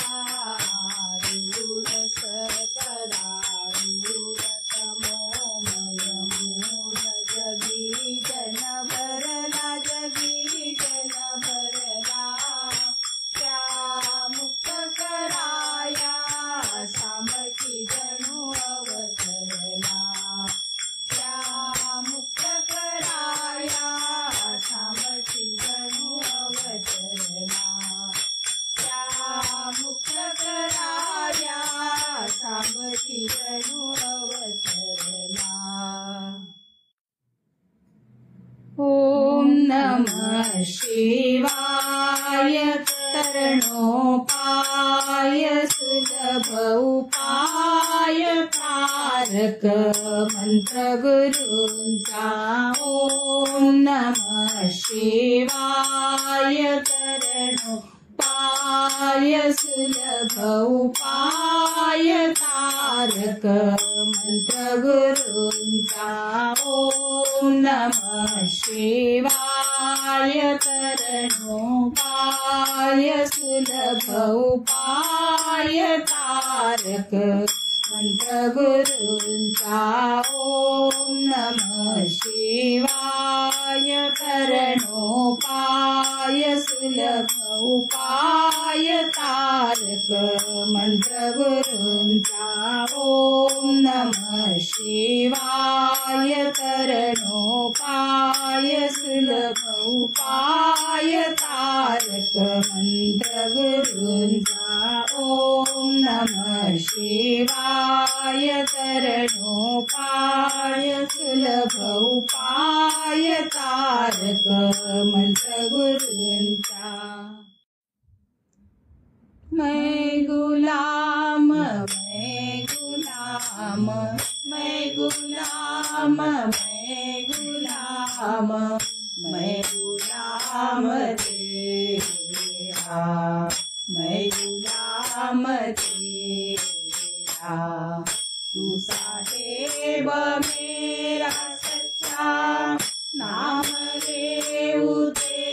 आरूढ सत्पदारूढ तमोमय मूढ जगी जन भरला जगी जन भरला त्या मुक्त कराया सामर्थी जणू अवतरला त्या मुक्त कराया सामर्थी जणू अवतरला त्या मुक्त कराया सामर्थी जणू अवतरला। ओम नमः शिवाय तरणोपाय सुलभ उपाय तारक मंत्र गुरूंचा। ओम नमः शिवाय तरणोपाय सुलभ उपाय तारक मंत्र गुरूंचा। ओम नमः शिवाय तरणोपाय सुलभ उपाय तारक मंत्र गुरूंचा। ओम नमः शिवाय तरणोपाय सुलभ उपाय तारक मंत्र गुरूंचा। ओम नमः शिवाय तरणोपाय सुलभ उपाय तारक मंत्र गुरूंचा। ओम नमः शिवाय तरणोपाय सुलभ उपाय तारक मंत्र गुरूंचा। मैं गुलाम मैं गुलाम मैं गुलाम मैं गुलाम मैं गुलाम तेरा मैं गुलाम तेरा तू साहेब मेरा सच्चा नाम लेऊ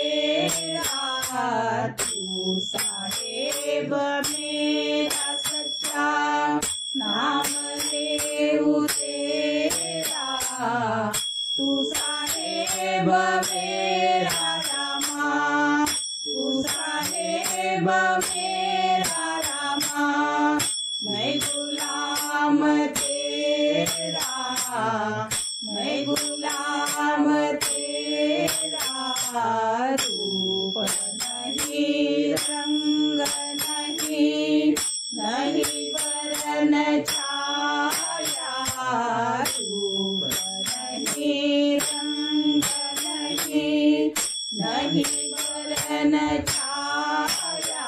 तेरा तू साहेब मेरा सच्चा नाम लेऊ तेरा तू साहेब मेरा रामा तू साहेब मेरा रामा मैं गुलाम तेरा मैं गुलाम तेरा रूप नहीं रंग नहीं नहीं वरन छाया रूप नहीं रंग नहीं नहीं वरन छाया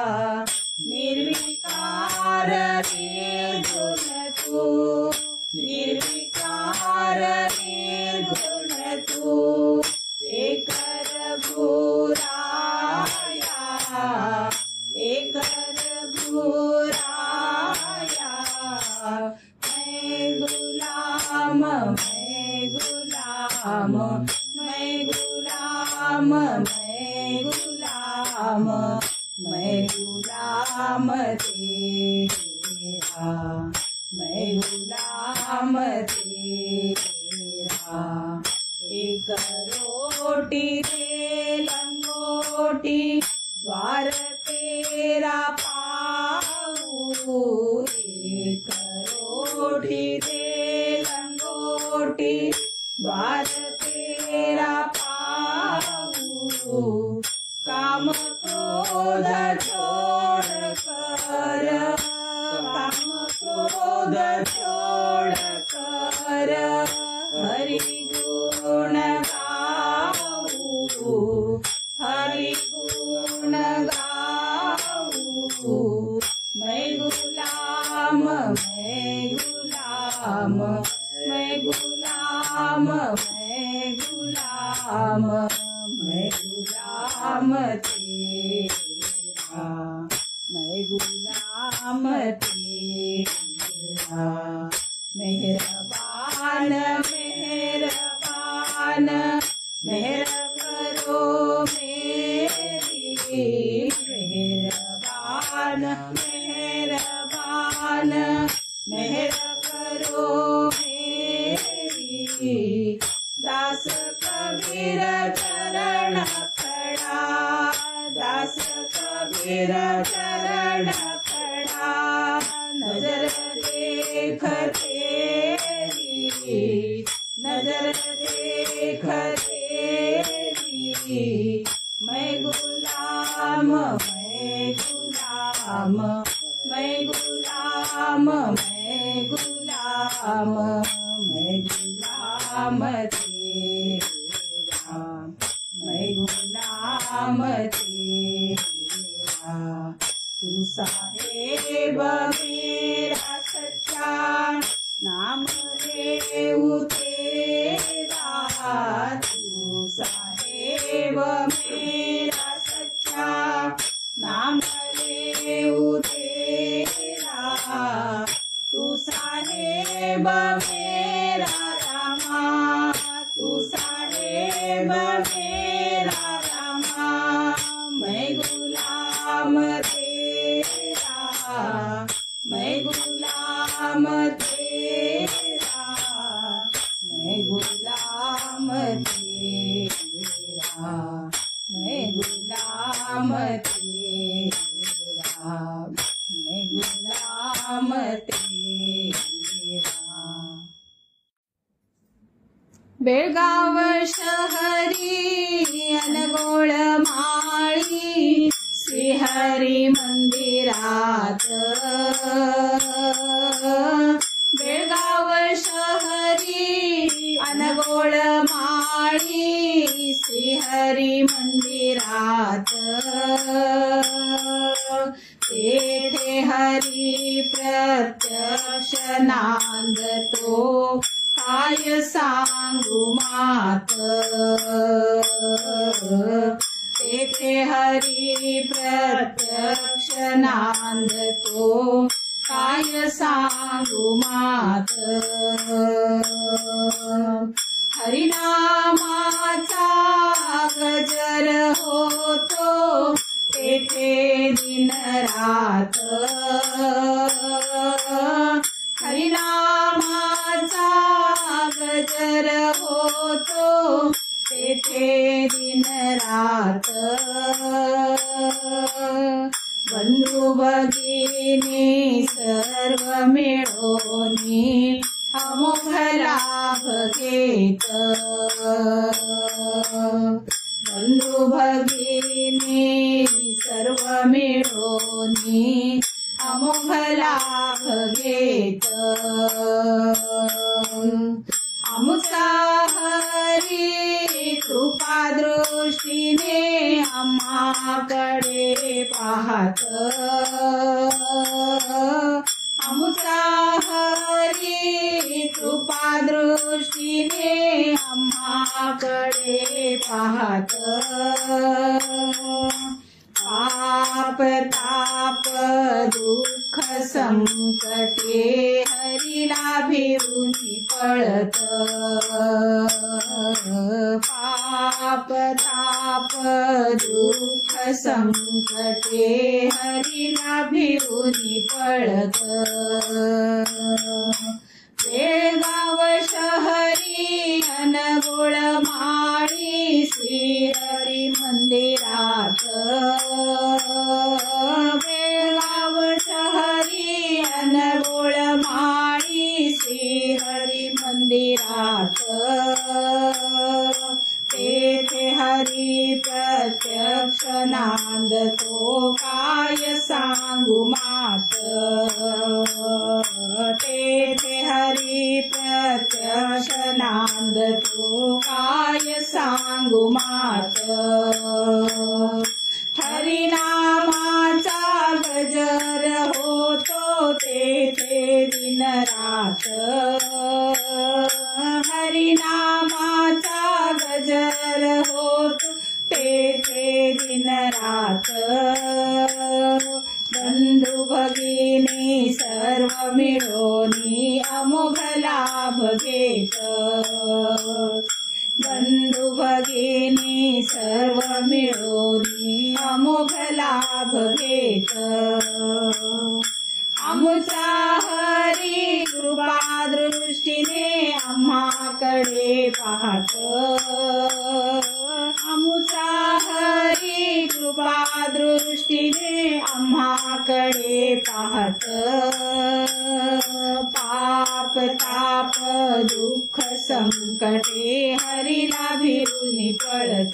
निर्विकार निर्गुण तू निर्विकार निर्गुण तू एक रघुराया एक रघुराया मैं गुलाम मैं गुलाम मैं गुलाम मैं गुलाम मैं गुलाम तेरा मैं गुलाम तेरा एक रोटी दे लंगोटी द्वार तेरा पाऊँ एक रोटी दे लंगोटी द्वार तेरा पाऊँ काम क्रोध छोड़ कर काम क्रोध छोड़ कर हरि गुण गाऊँ हरि गुण गुलाम तेरा। मेहरबान मेहरबान मेहर करो मेरी, मेहरबान मेहरबान मेहर करो मेरी। दास कबीर चरण खड़ा, दास कबीर चरण खड़ा, नजर देख तेरी, नजर देख तेरी। मैं गुलाम मैं गुलाम मैं गुलाम मैं गुलाम मैं गुलाम तेरा, मैं गुलाम तेरा। तू साहेब मेरा सच्चा, नाम लेऊ तेरा। तू साहेब मेरा सच्चा, नाम लेऊ तेरा। तू साहेब मेरा रामा, तू साहेब मेरा रामा। मैं गुलाम तेरा, मैं गुलाम तेरा, मैं गुलाम तेरा, मैं गुलाम तेरा, मैं गुलाम तेरा। बेळगाव शहरी अनगोळ माळी, श्रीहरी मंदिरात। बेळगाव शहरी अनगोळ माळी, श्रीहरी मंदिरात। तेथे हरी प्रत्यक्ष नांदतो, काय सांगू मात। तेथे हरी प्रत्यक्ष नांदतो, काय सांगू मात। हरिनामाचा गजर होतो, तेथे दिन रात। हरिनामाचा गजर होतो, तेथे दिन रात। बंधू भगिनी सर्व मिळूनी, अमोघ लाभ घेत। बंधू भगिनी सर्व मिळूनी, अमोघ लाभ घेत। आमचा हरी कृपा दृष्टीने आम्हाकडे पाहत। आमचा हरी कृपा दृष्टीने आम्हाकडे पाहत। पाप ताप दुःख संकटे हरीला भिवूनी पळत। पाप ताप दुःख संकटे हरीला भिवूनी पळत। बेळगाव शहरी अनगोळ माळी, श्रीहरी मंदिरात। बेळगाव शहरी अनगोळ माळी, श्रीहरी मंदिरात। तेथे हरी प्रत्यक्ष नांदतो, काय सांगू मात। तेथे हरी प्रत्यक्ष नांदतो, काय सांगू मात। हरिनामाचा गजर होतो, तेथे दिन रात। हरिनामाचा गजर होतो, तेथे दिन रात। बंधू तुझ्याकडे पाहत पाप ताप दुःख संकटे हरीला भिरुनी पळत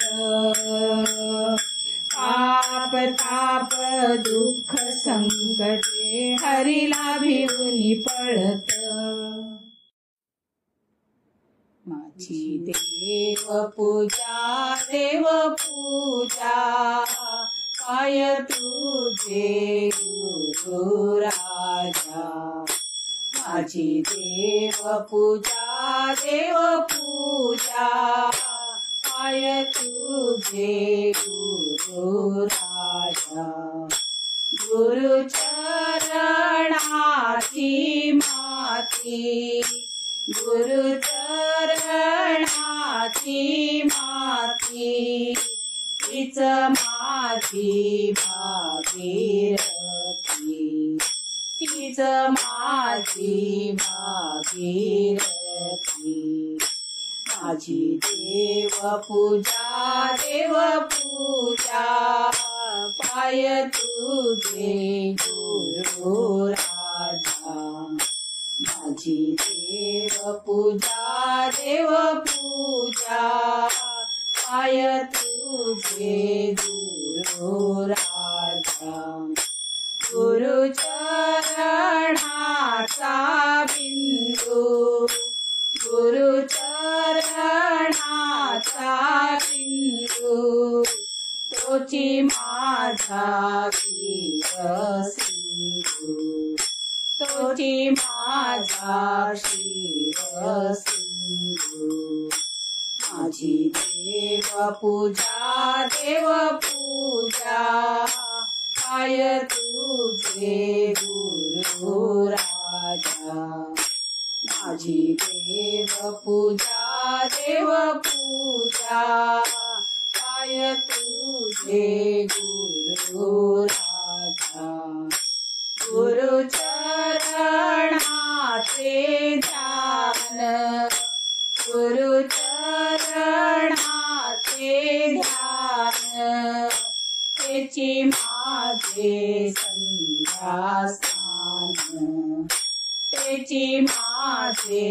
पाप ताप दुःख संकटे हरीला भिरुनी पळत माझी देव पूजा देव पूजा पाय तुझे गुरु राजा माझी देव पूजा देव पूजा पाय तुझे गुरु राजा गुरु चरणाची माती गुरु चरणाची माती तीच माझी भागीरथी तीच माझी भागीरथी माझी देव पूजा देव पूजा पाय तुझे गुरु राजा माझी देव पूजा देव पूजा पाय तुझे गुरु राजा गुरु चरणाचा बिंदू गुरु चरणाचा बिंदू तोची माझा शिव सिंधू तोची माझा शिव सिंधू माझी देव पूजा देव पूजा पाय तुझे गुरु राजा माझी देव पूजा देव पूजा पाय तुझे गुरु राजा गुरु चरणाचे ध्यान गुरु चरणाचे ध्यान तेची माझे संध्यास्नान तेची माझे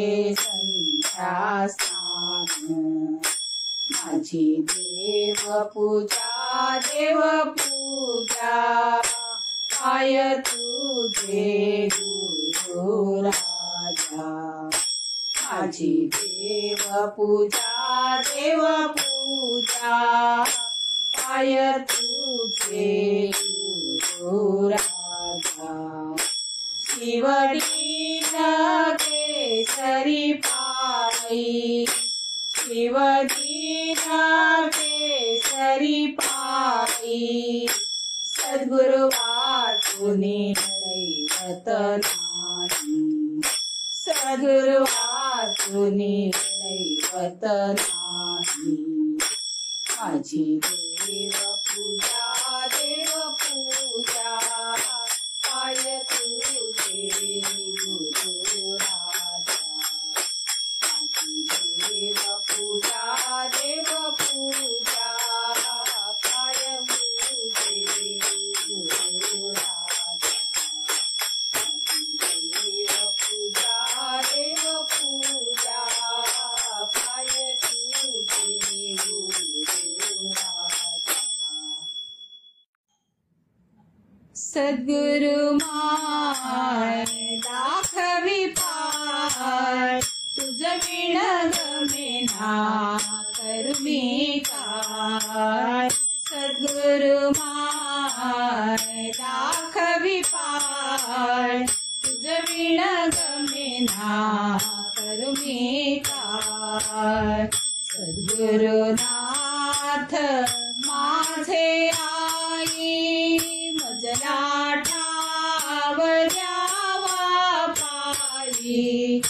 संध्यास्नान माझी देव पूजा देव पूजा पाय तुझे गुरु राजा माझी देव पूजा देव पूजा पाय तुझे गुरु राजा शिवदीन केसरी पाई शिवदीन केसरी पाई सद्गुरु वाचुनी दैवत नाही सद्गुरु वाचुनी दैवत नाही माझी देव पूजा देव पूजा पाय तुझे गुरु राजा माझी देव पूजा देव पूजा पाय तुझे गुरु राजा माझी देव पूजा देव पूजा पाय तुझे गुरु राजा सद्गुरु माय दाखवी पाय तुझ विण गमेना करुमी काय सद्गुरु माय दाखवी पाय तुझ विण गमेना करुमी काय सद्गुरुनाथ माझे आई मजला ठाव द्यावा पायी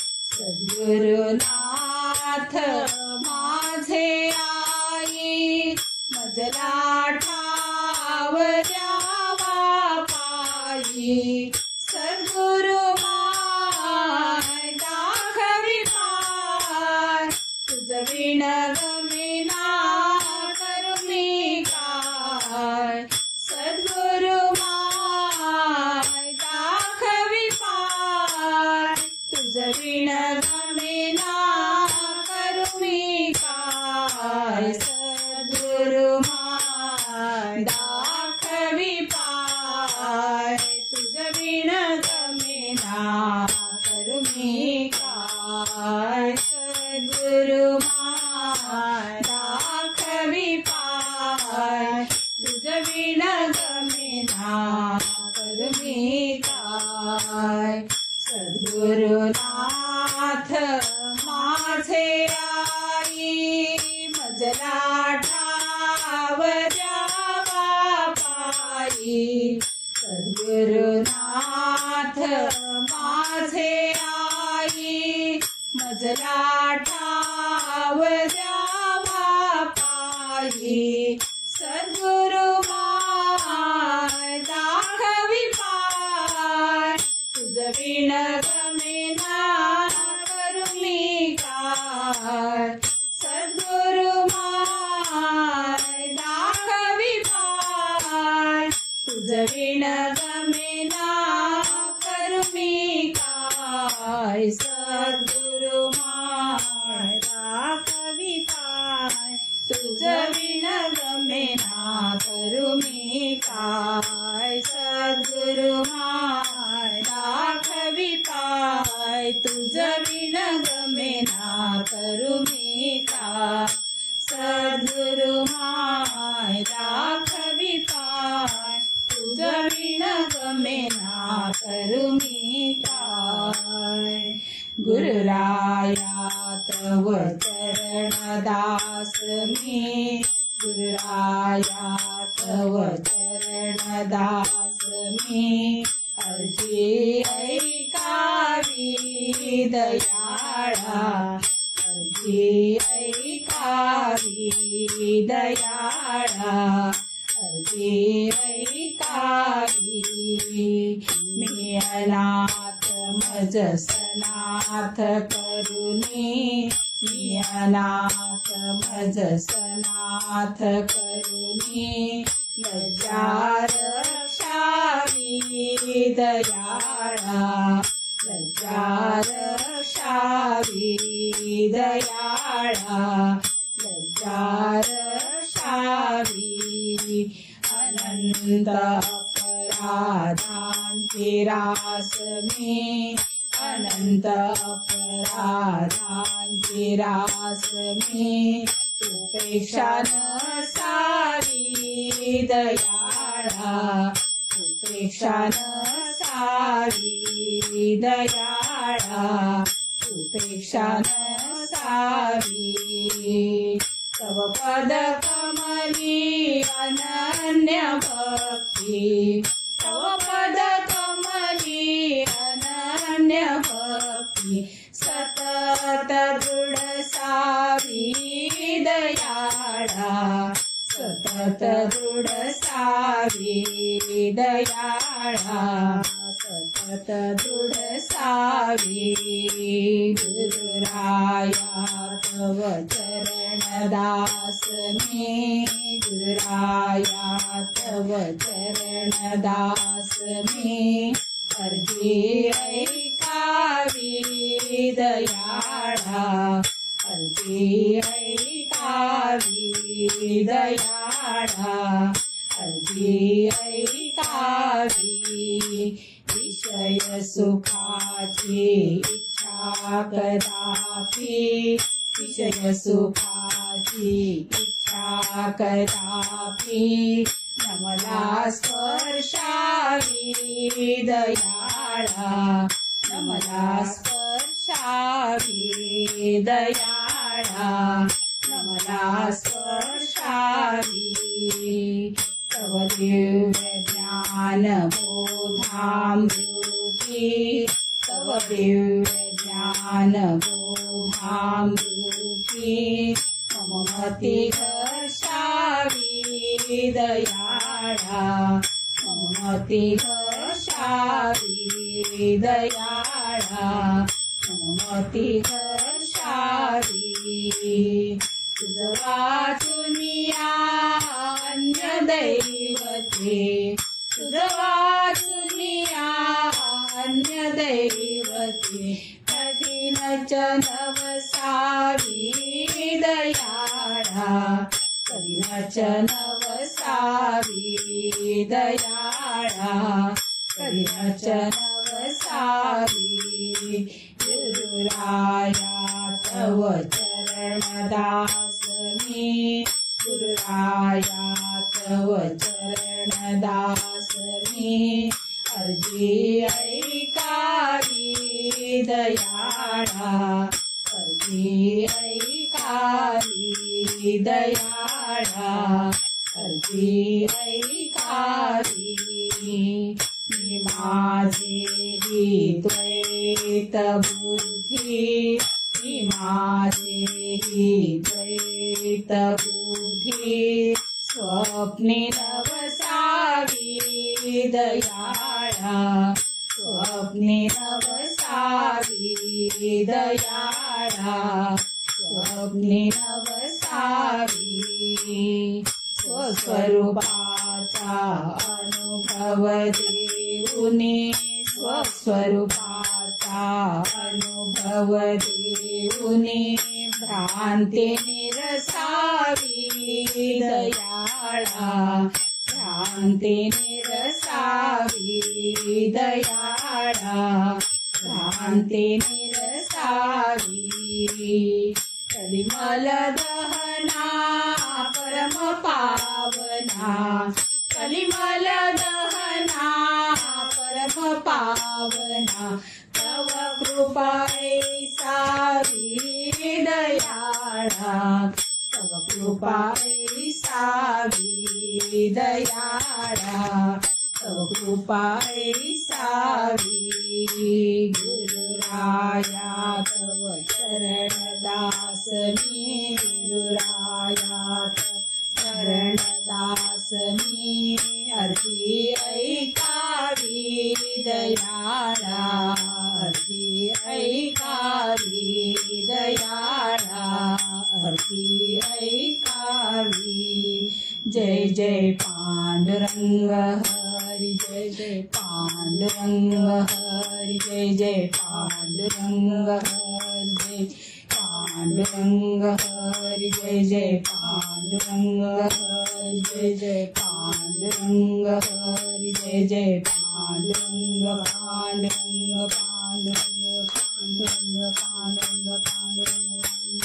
सद्गुरुनाथ माझे आई मजला ठाव द्यावा पायी सद्गुरु माय दाखवी पाय तुझ विण गमेना करुमी काय सद्गुरु माय सद्गुरुनाथ माझे आई मजला ठाव द्यावा पायी सद्गुरुनाथ माझे आई मजला ठाव द्यावा पायी सद्गुरु माय दाखवी पाय तुझ विण गमेना करू मी काय सद्गुरु माय दाखवी पाय तुझ विण गमेना करू मी काय सद्गुरु माय दाखवी पाय तुझ विण गमेना करू मी काय सद्गुरु माय दाखवी पाय तुझ विण गमेना करू मी काय सद्गुरु माय दाखवी पाय तुझ विण गमेना करू मी काय गुरुराया तव चरण दास मी गुरुराया तव चरण दास मी अर्जी ऐकावी दयाळा अर्जी ऐकावी दयाळा अर्जी ऐकावी मी अनाथ मज सनाथ करुणी मी अनाथ मज सनाथ करुणी लज्जा रक्षावी दयाळा लज्जा रक्षावी दयाळा लज्जा रक्षावी अनंत अपराधांची रास मी अनंत अपराधांची रास मी उपेक्षा नसावी दयाळा उपेक्षा नसावी दयाळा उपेक्षा नसावी तव पद कमली अनन्य भक्ती तव पद कमली अनन्य भक्ती सतत दृढ सावी दयाळा सतत दृढ सावी दयाळा सतत दृढ सावी गुरुराया तव चरण दास मी गुरुराया तव चरण दास मी अर्जी ऐकावी दयाळा अर्जी ऐकावी दयाळा अर्जी ऐकावी विषय सुखाची इच्छा कदापि विषय सुखाची इच्छा कदापि न मला स्पर्शावी दयाळा न मला स्पर्शावी दयाळा न मला स्पर्शावी तव दिव्य ज्ञान बोधामृती तव दिव्य ज्ञान बोधामृती मम मति हर्षावी दयाळा मम मति हर्षावी दयाळा मम मति हर्षावी तुझ वाचुनिया अन्य दैवते तुझ वाचुनिया अन्य दैवते कधी न नवसावी दयाळा कधी न नवसावी दयाळा कधी न नवसावी गुरुराया तव चरण दास मी गुरुराया तव चरण दास मी अर्जी ऐक दयाळा अर्धी ऐकावी दयाळा अर्धी ऐकावी मी माझे ही द्वैत बुद्धी मी माझे ही द्वैत बुद्धी स्वप्ने नवसावी दयाळा स्वप्ने नवसावी दयाळा स्वप्ने नवसावी स्वस्वरूपाचा अनुभव देऊनी स्वस्वरूपाचा अनुभव देऊनी भ्रांती निरसावी दयाळा भ्रांती निरसावी दयाळा भ्रांती निरसावी कलिमल दहना परम पावना कलिमल दहना परम पावना तव कृपा ऐसावी दयाळा तव कृपा ऐसावी दयाळा तव कृपा ऐसावी गुरुराया तव चरण दास मी गुरुराया तव चरण दास मी अर्धी ऐकावी दयाळा अर्धी ऐकावी दयाळा अर्धी ऐकावी जय जय पांडुरंग हरी जय जय पांडुरंग हरी जय जय पांडुरंग हरी जय पांडुरंग हरी जय जय पांडुरंग हरी जय जय पांडुरंग हरी जय जय पांडुरंग पांडुरंग पांडुरंग पांडुरंग पांडुरंग पांडुरंग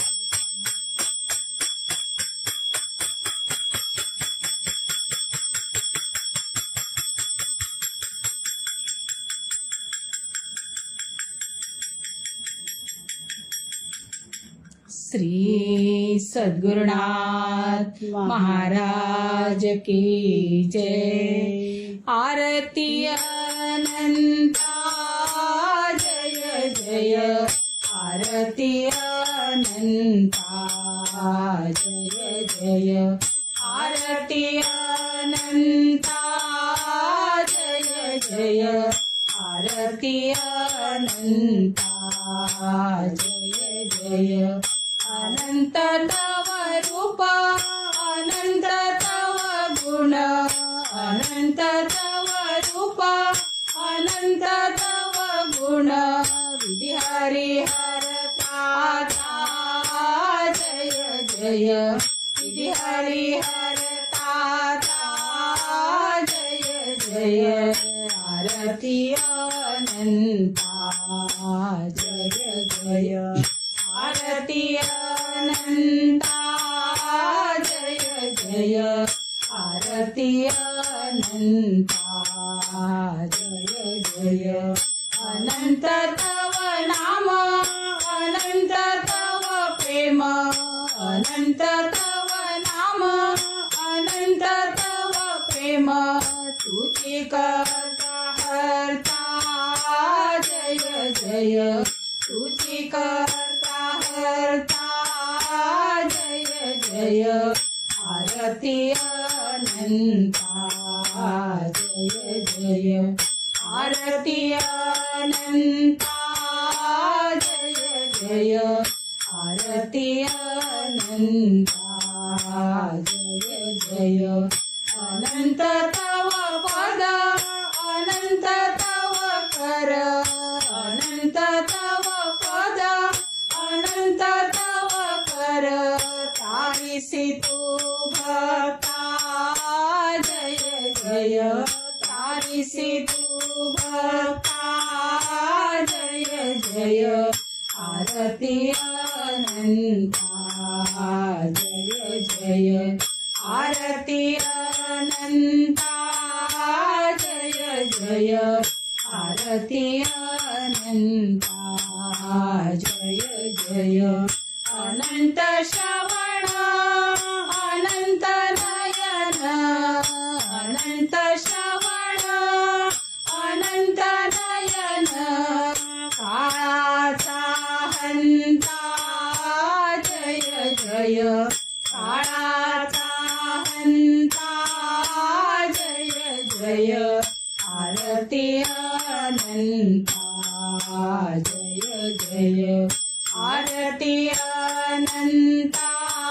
श्री सद्गुरुनाथ महाराज की जय आरती अनंता जय जय आरती अनंता जय जय आरती अनंता जय जय आरती अनंता जय जय अनंत तव रूप अनंत तव गुण अनंत तव रूप अनंत तव गुण विधि हरिहरता जय जय विधि हरिहरता जय जय आरती अनंता जय जय आरती अनंता जय जय आरती अनंता जय जय अनंत तव नाम अनंत तव प्रेम अनंत तव नाम अनंत तव प्रेम तुझे करता हरता जय जय तुझे करता हरता जय जय आरती अनंता जय जय आरती अनंता जय जय आरती अनंता जय जय अनंत तव पद अनंत तव कर अनंत तव पद अनंत तव कर तारिसी तू भक्ता जय जय तारिसी तू भक्ता जय जय आरती अनंता जय जय आरती अनंता जय जय आरती अनंता जय जय अनंत श्रवण अनंत नयन अनंत श्रवण अनंत नयन काळाचा हंता जय जय काळाचा हंता जय जय आरती अनंता जय जय आरती अनंता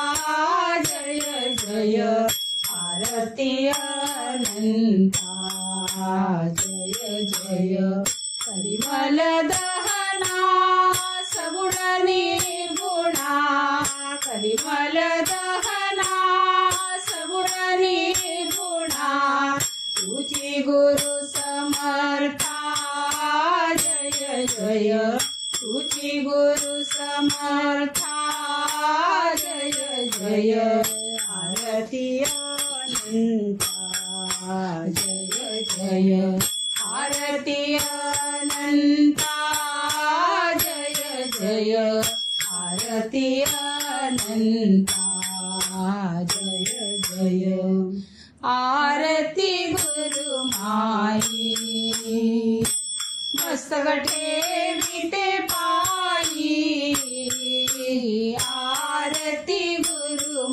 जय जय आरती अनंता जय जय परिमल दहना सगुण निर्गुणा परिमल दहना सगुण निर्गुणा तुझी गुरु समर्था जय जय तुझी गुरु समर्था जय जय आरती अनंता जय जय आरती अनंता जय जय आरती अनंता जय जय आरती गुरु माई मस्तक ठेविते पायी आरती गुरु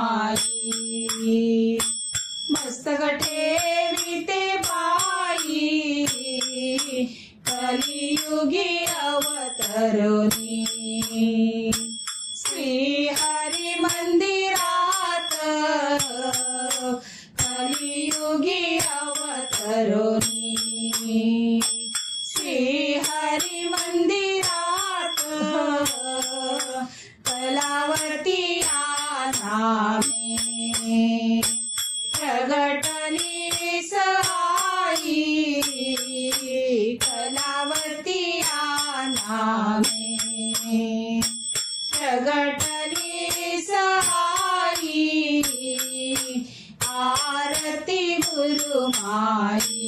माई मस्तक ठेविते पायी कलियुगी अवतरणी श्री हरी मंदिरात कलियुगी अवतरणी श्री हरी मंदिरात कलावती नामे प्रगटली सहाई कलावती नामे प्रगटली सहाई आरती गुरु माई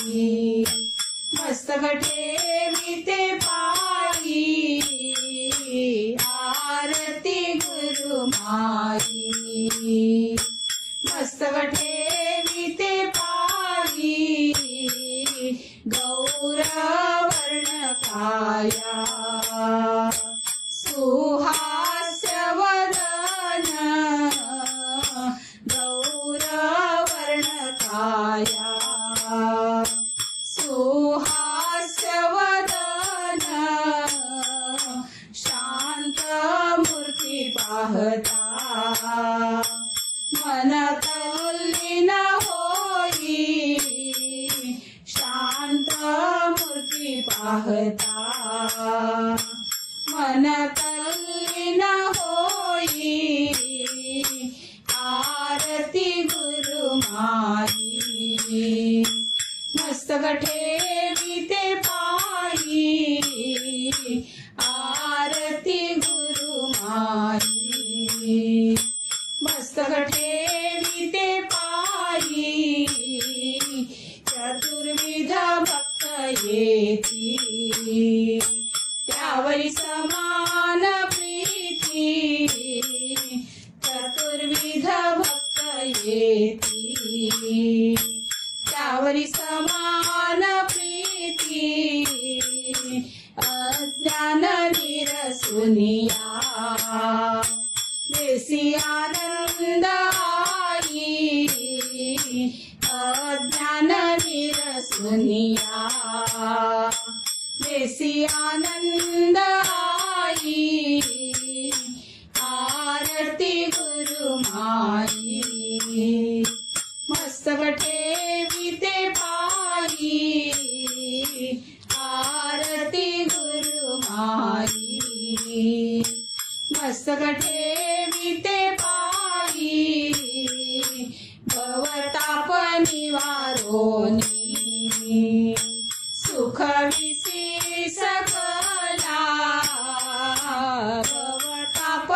मस्तक ठेविते पायी आरती गुरु माई मस्तक ठेविते पायी गौरवर्ण काया सुहास्य वदन गौरवर्ण काया सुहास्य वदन शांत मूर्ती पाहता मन तल्लीन होई शांत मूर्ती पाहता मन तल्लीन होई आरती गुरु माई मस्तक ठेविते पायी आरती गुरु माई मस्तक ठेविते पायी चतुर्विध भक्त येती त्यावरी समान प्रीती चतुर्विध भक्त येती त्यावरी समान प्रीती अज्ञान निरसुनिया देसी आनंद आई अज्ञान निरसुनिया देसी आनंद आई आरती गुरु माई मस्तक ठेविते पायी आरती गुरु माई मस्तक ठेविते पायी भवताप निवारोनी सुख विसी सकला भवताप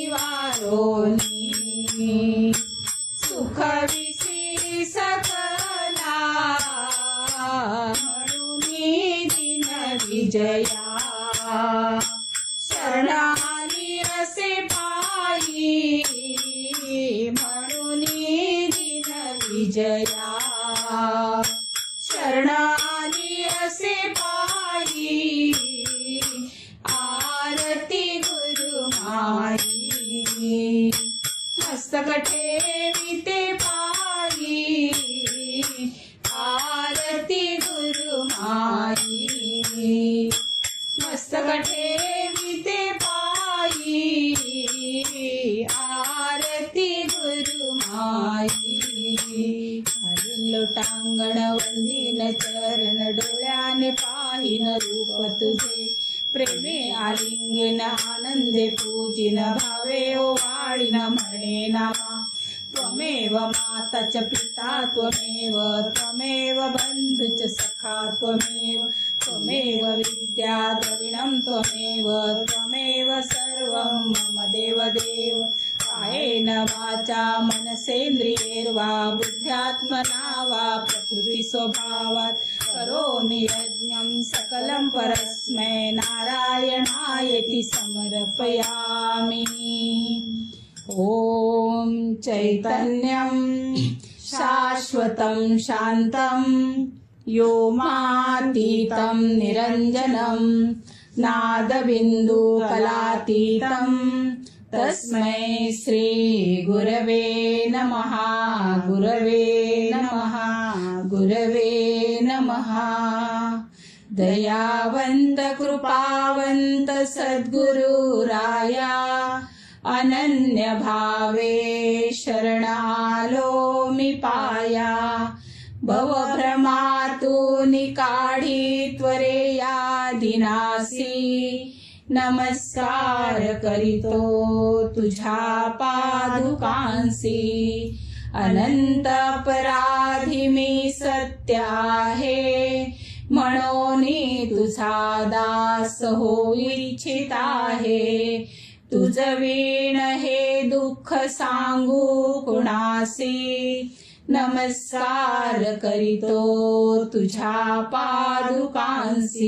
निवारोनी सुख विसी सकला म्हणून विजया शरण आली असे पायी म्हणून दिन विजया शरण आली असे पायी आरती गुरु माई मस्तक ठेविते पायी आरती गुरु माई मस्तक ठेविते पायी आरती गुरु माई घालून लोटांगण वंदीन चरण डोळ्याने पाहिन रूप तुझे प्रेमे आलिंगन आनंदे पूजिन भावे ओवाळीन म्हणे नामा त्वमेव माता च पिता त्वमेव त्वमेव बंधु च सखा त्वमेव त्वमेव विद्या द्रविणं त्वमेव त्वमेव सर्वं मम देवदेव कायेन वाचा मनसेन्द्रियैर्वा बुद्ध्यात्मना वा प्रकृति स्वभावात् करोमि यज्ञं सकलं परस्मै नारायणायेति समर्पयामि। ॐ चैतन्यं शाश्वतं शान्तं व्योमातीतं निरञ्जनं नादबिन्दुकलातीतं तस्मै श्री गुरवे नमः गुरवे नमः गुरवे नमः। दयावंत कृपावंत सद्गुरु राया अनन्य भावे शरणालो मी पाया भवभ्रमातून काढी त्वरे या दिनासी नमस्कार करीतो तुझ्या पादुकांसी अनंत अपराधी मी सत्य आहे म्हणून तुझा दास होऊ इच्छित आहे तुझ वीण हे दुःख सांगू कुणासी नमस्कार करीतो तुझ्या पादुकांसी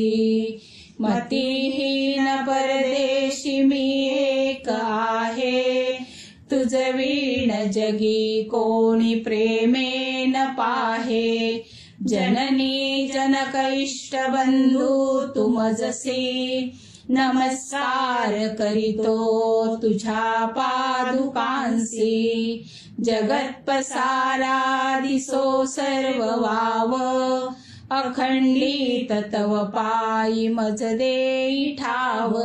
मतिहीन परदेशी मी एक आहे तुझ वीण जगी कोणी प्रेमेन पाहे जननी जनक इष्ट बंधू तुमजसी नमस्कार करीतो तुझ्या पादुकांसी जगत पसारा दिसो सर्व वाव अखंडित तव पायी मज देई ठाव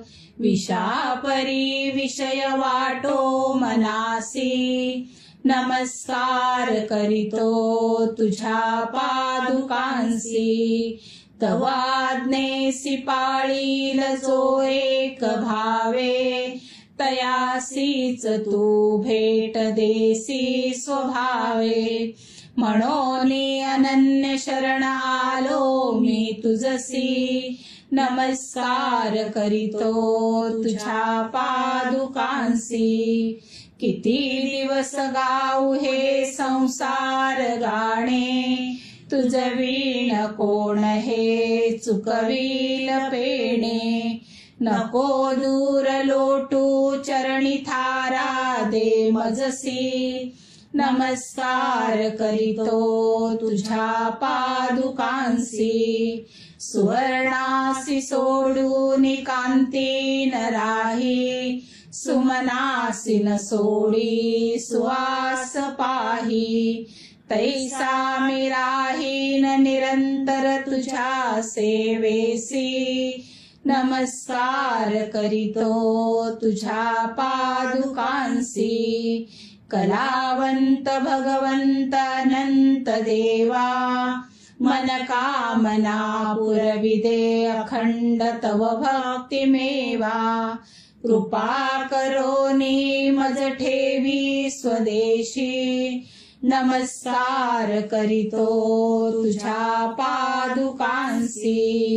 विषापरी विषय वाटो मनासी नमस्कार करीतो तुझ्या पादुकांसी तवाज्ञेसी पाळील जो एक भावे तयासीच तू भेट देसी स्वभावे म्हणून अनन्य शरण आलो मी तुझसी नमस्कार करीतो तुझ्या पादुकांसी किती दिवस गाऊ हे संसार गाणे तुझ वीण कोण हे चुकवील पेणे नको दूर लोटू चरणी थारा दे मजसी नमस्कार करीतो तुझ्या पादुकांसी सुवर्णासी सोडून कांती न राही सुमनासी न सोडी सुवास पाही तैसा मी राहीन निरंतर तुझ्या सेवेसी नमस्कार करीतो तुझ्या पादुकांसी कलावंत भगवंत अनंत देवा मन कामना पुरविदे अखंड तव भक्ति मेवा कृपा करोनी मज ठेवी स्वदेशी नमस्कार करीतो तुझ्या पादुकांसी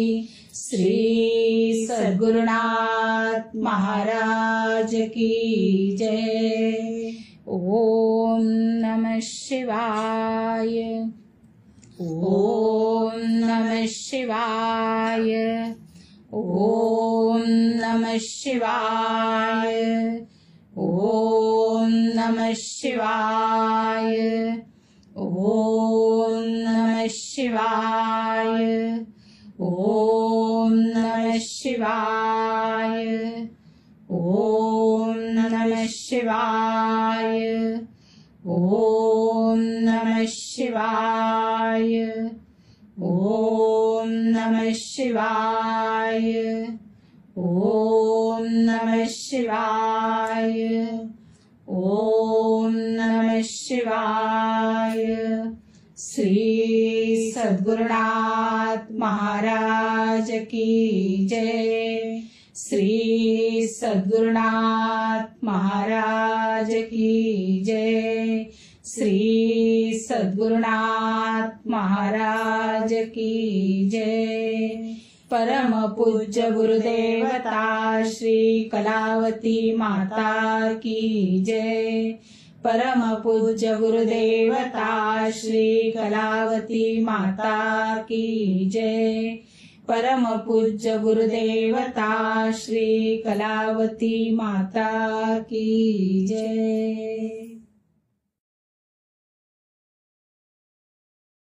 श्री सद्गुरुनाथ महाराज की जय। ओम नमः शिवाय ओम नमः शिवाय ओम नमः शिवाय। ओम नमः शिवाय। ओम नमः शिवाय। ओम नमः शिवाय। ओम नमः शिवाय। ओम नमः शिवाय। ओम नमः शिवाय। ओम नमः शिवाय। ओम नमः शिवाय। श्री सद्गुरुनाथ महाराज की जय। श्री सद्गुरुनाथ महाराज की जय। श्री सद्गुरुनाथ महाराज की जय। परम पूज्य गुरुदेवता श्री कलावती माता की जय। परम पूज्य गुरुदेवता श्री कलावती माता की जय। परम पूज्य गुरुदेवता श्री कलावती माता की जय।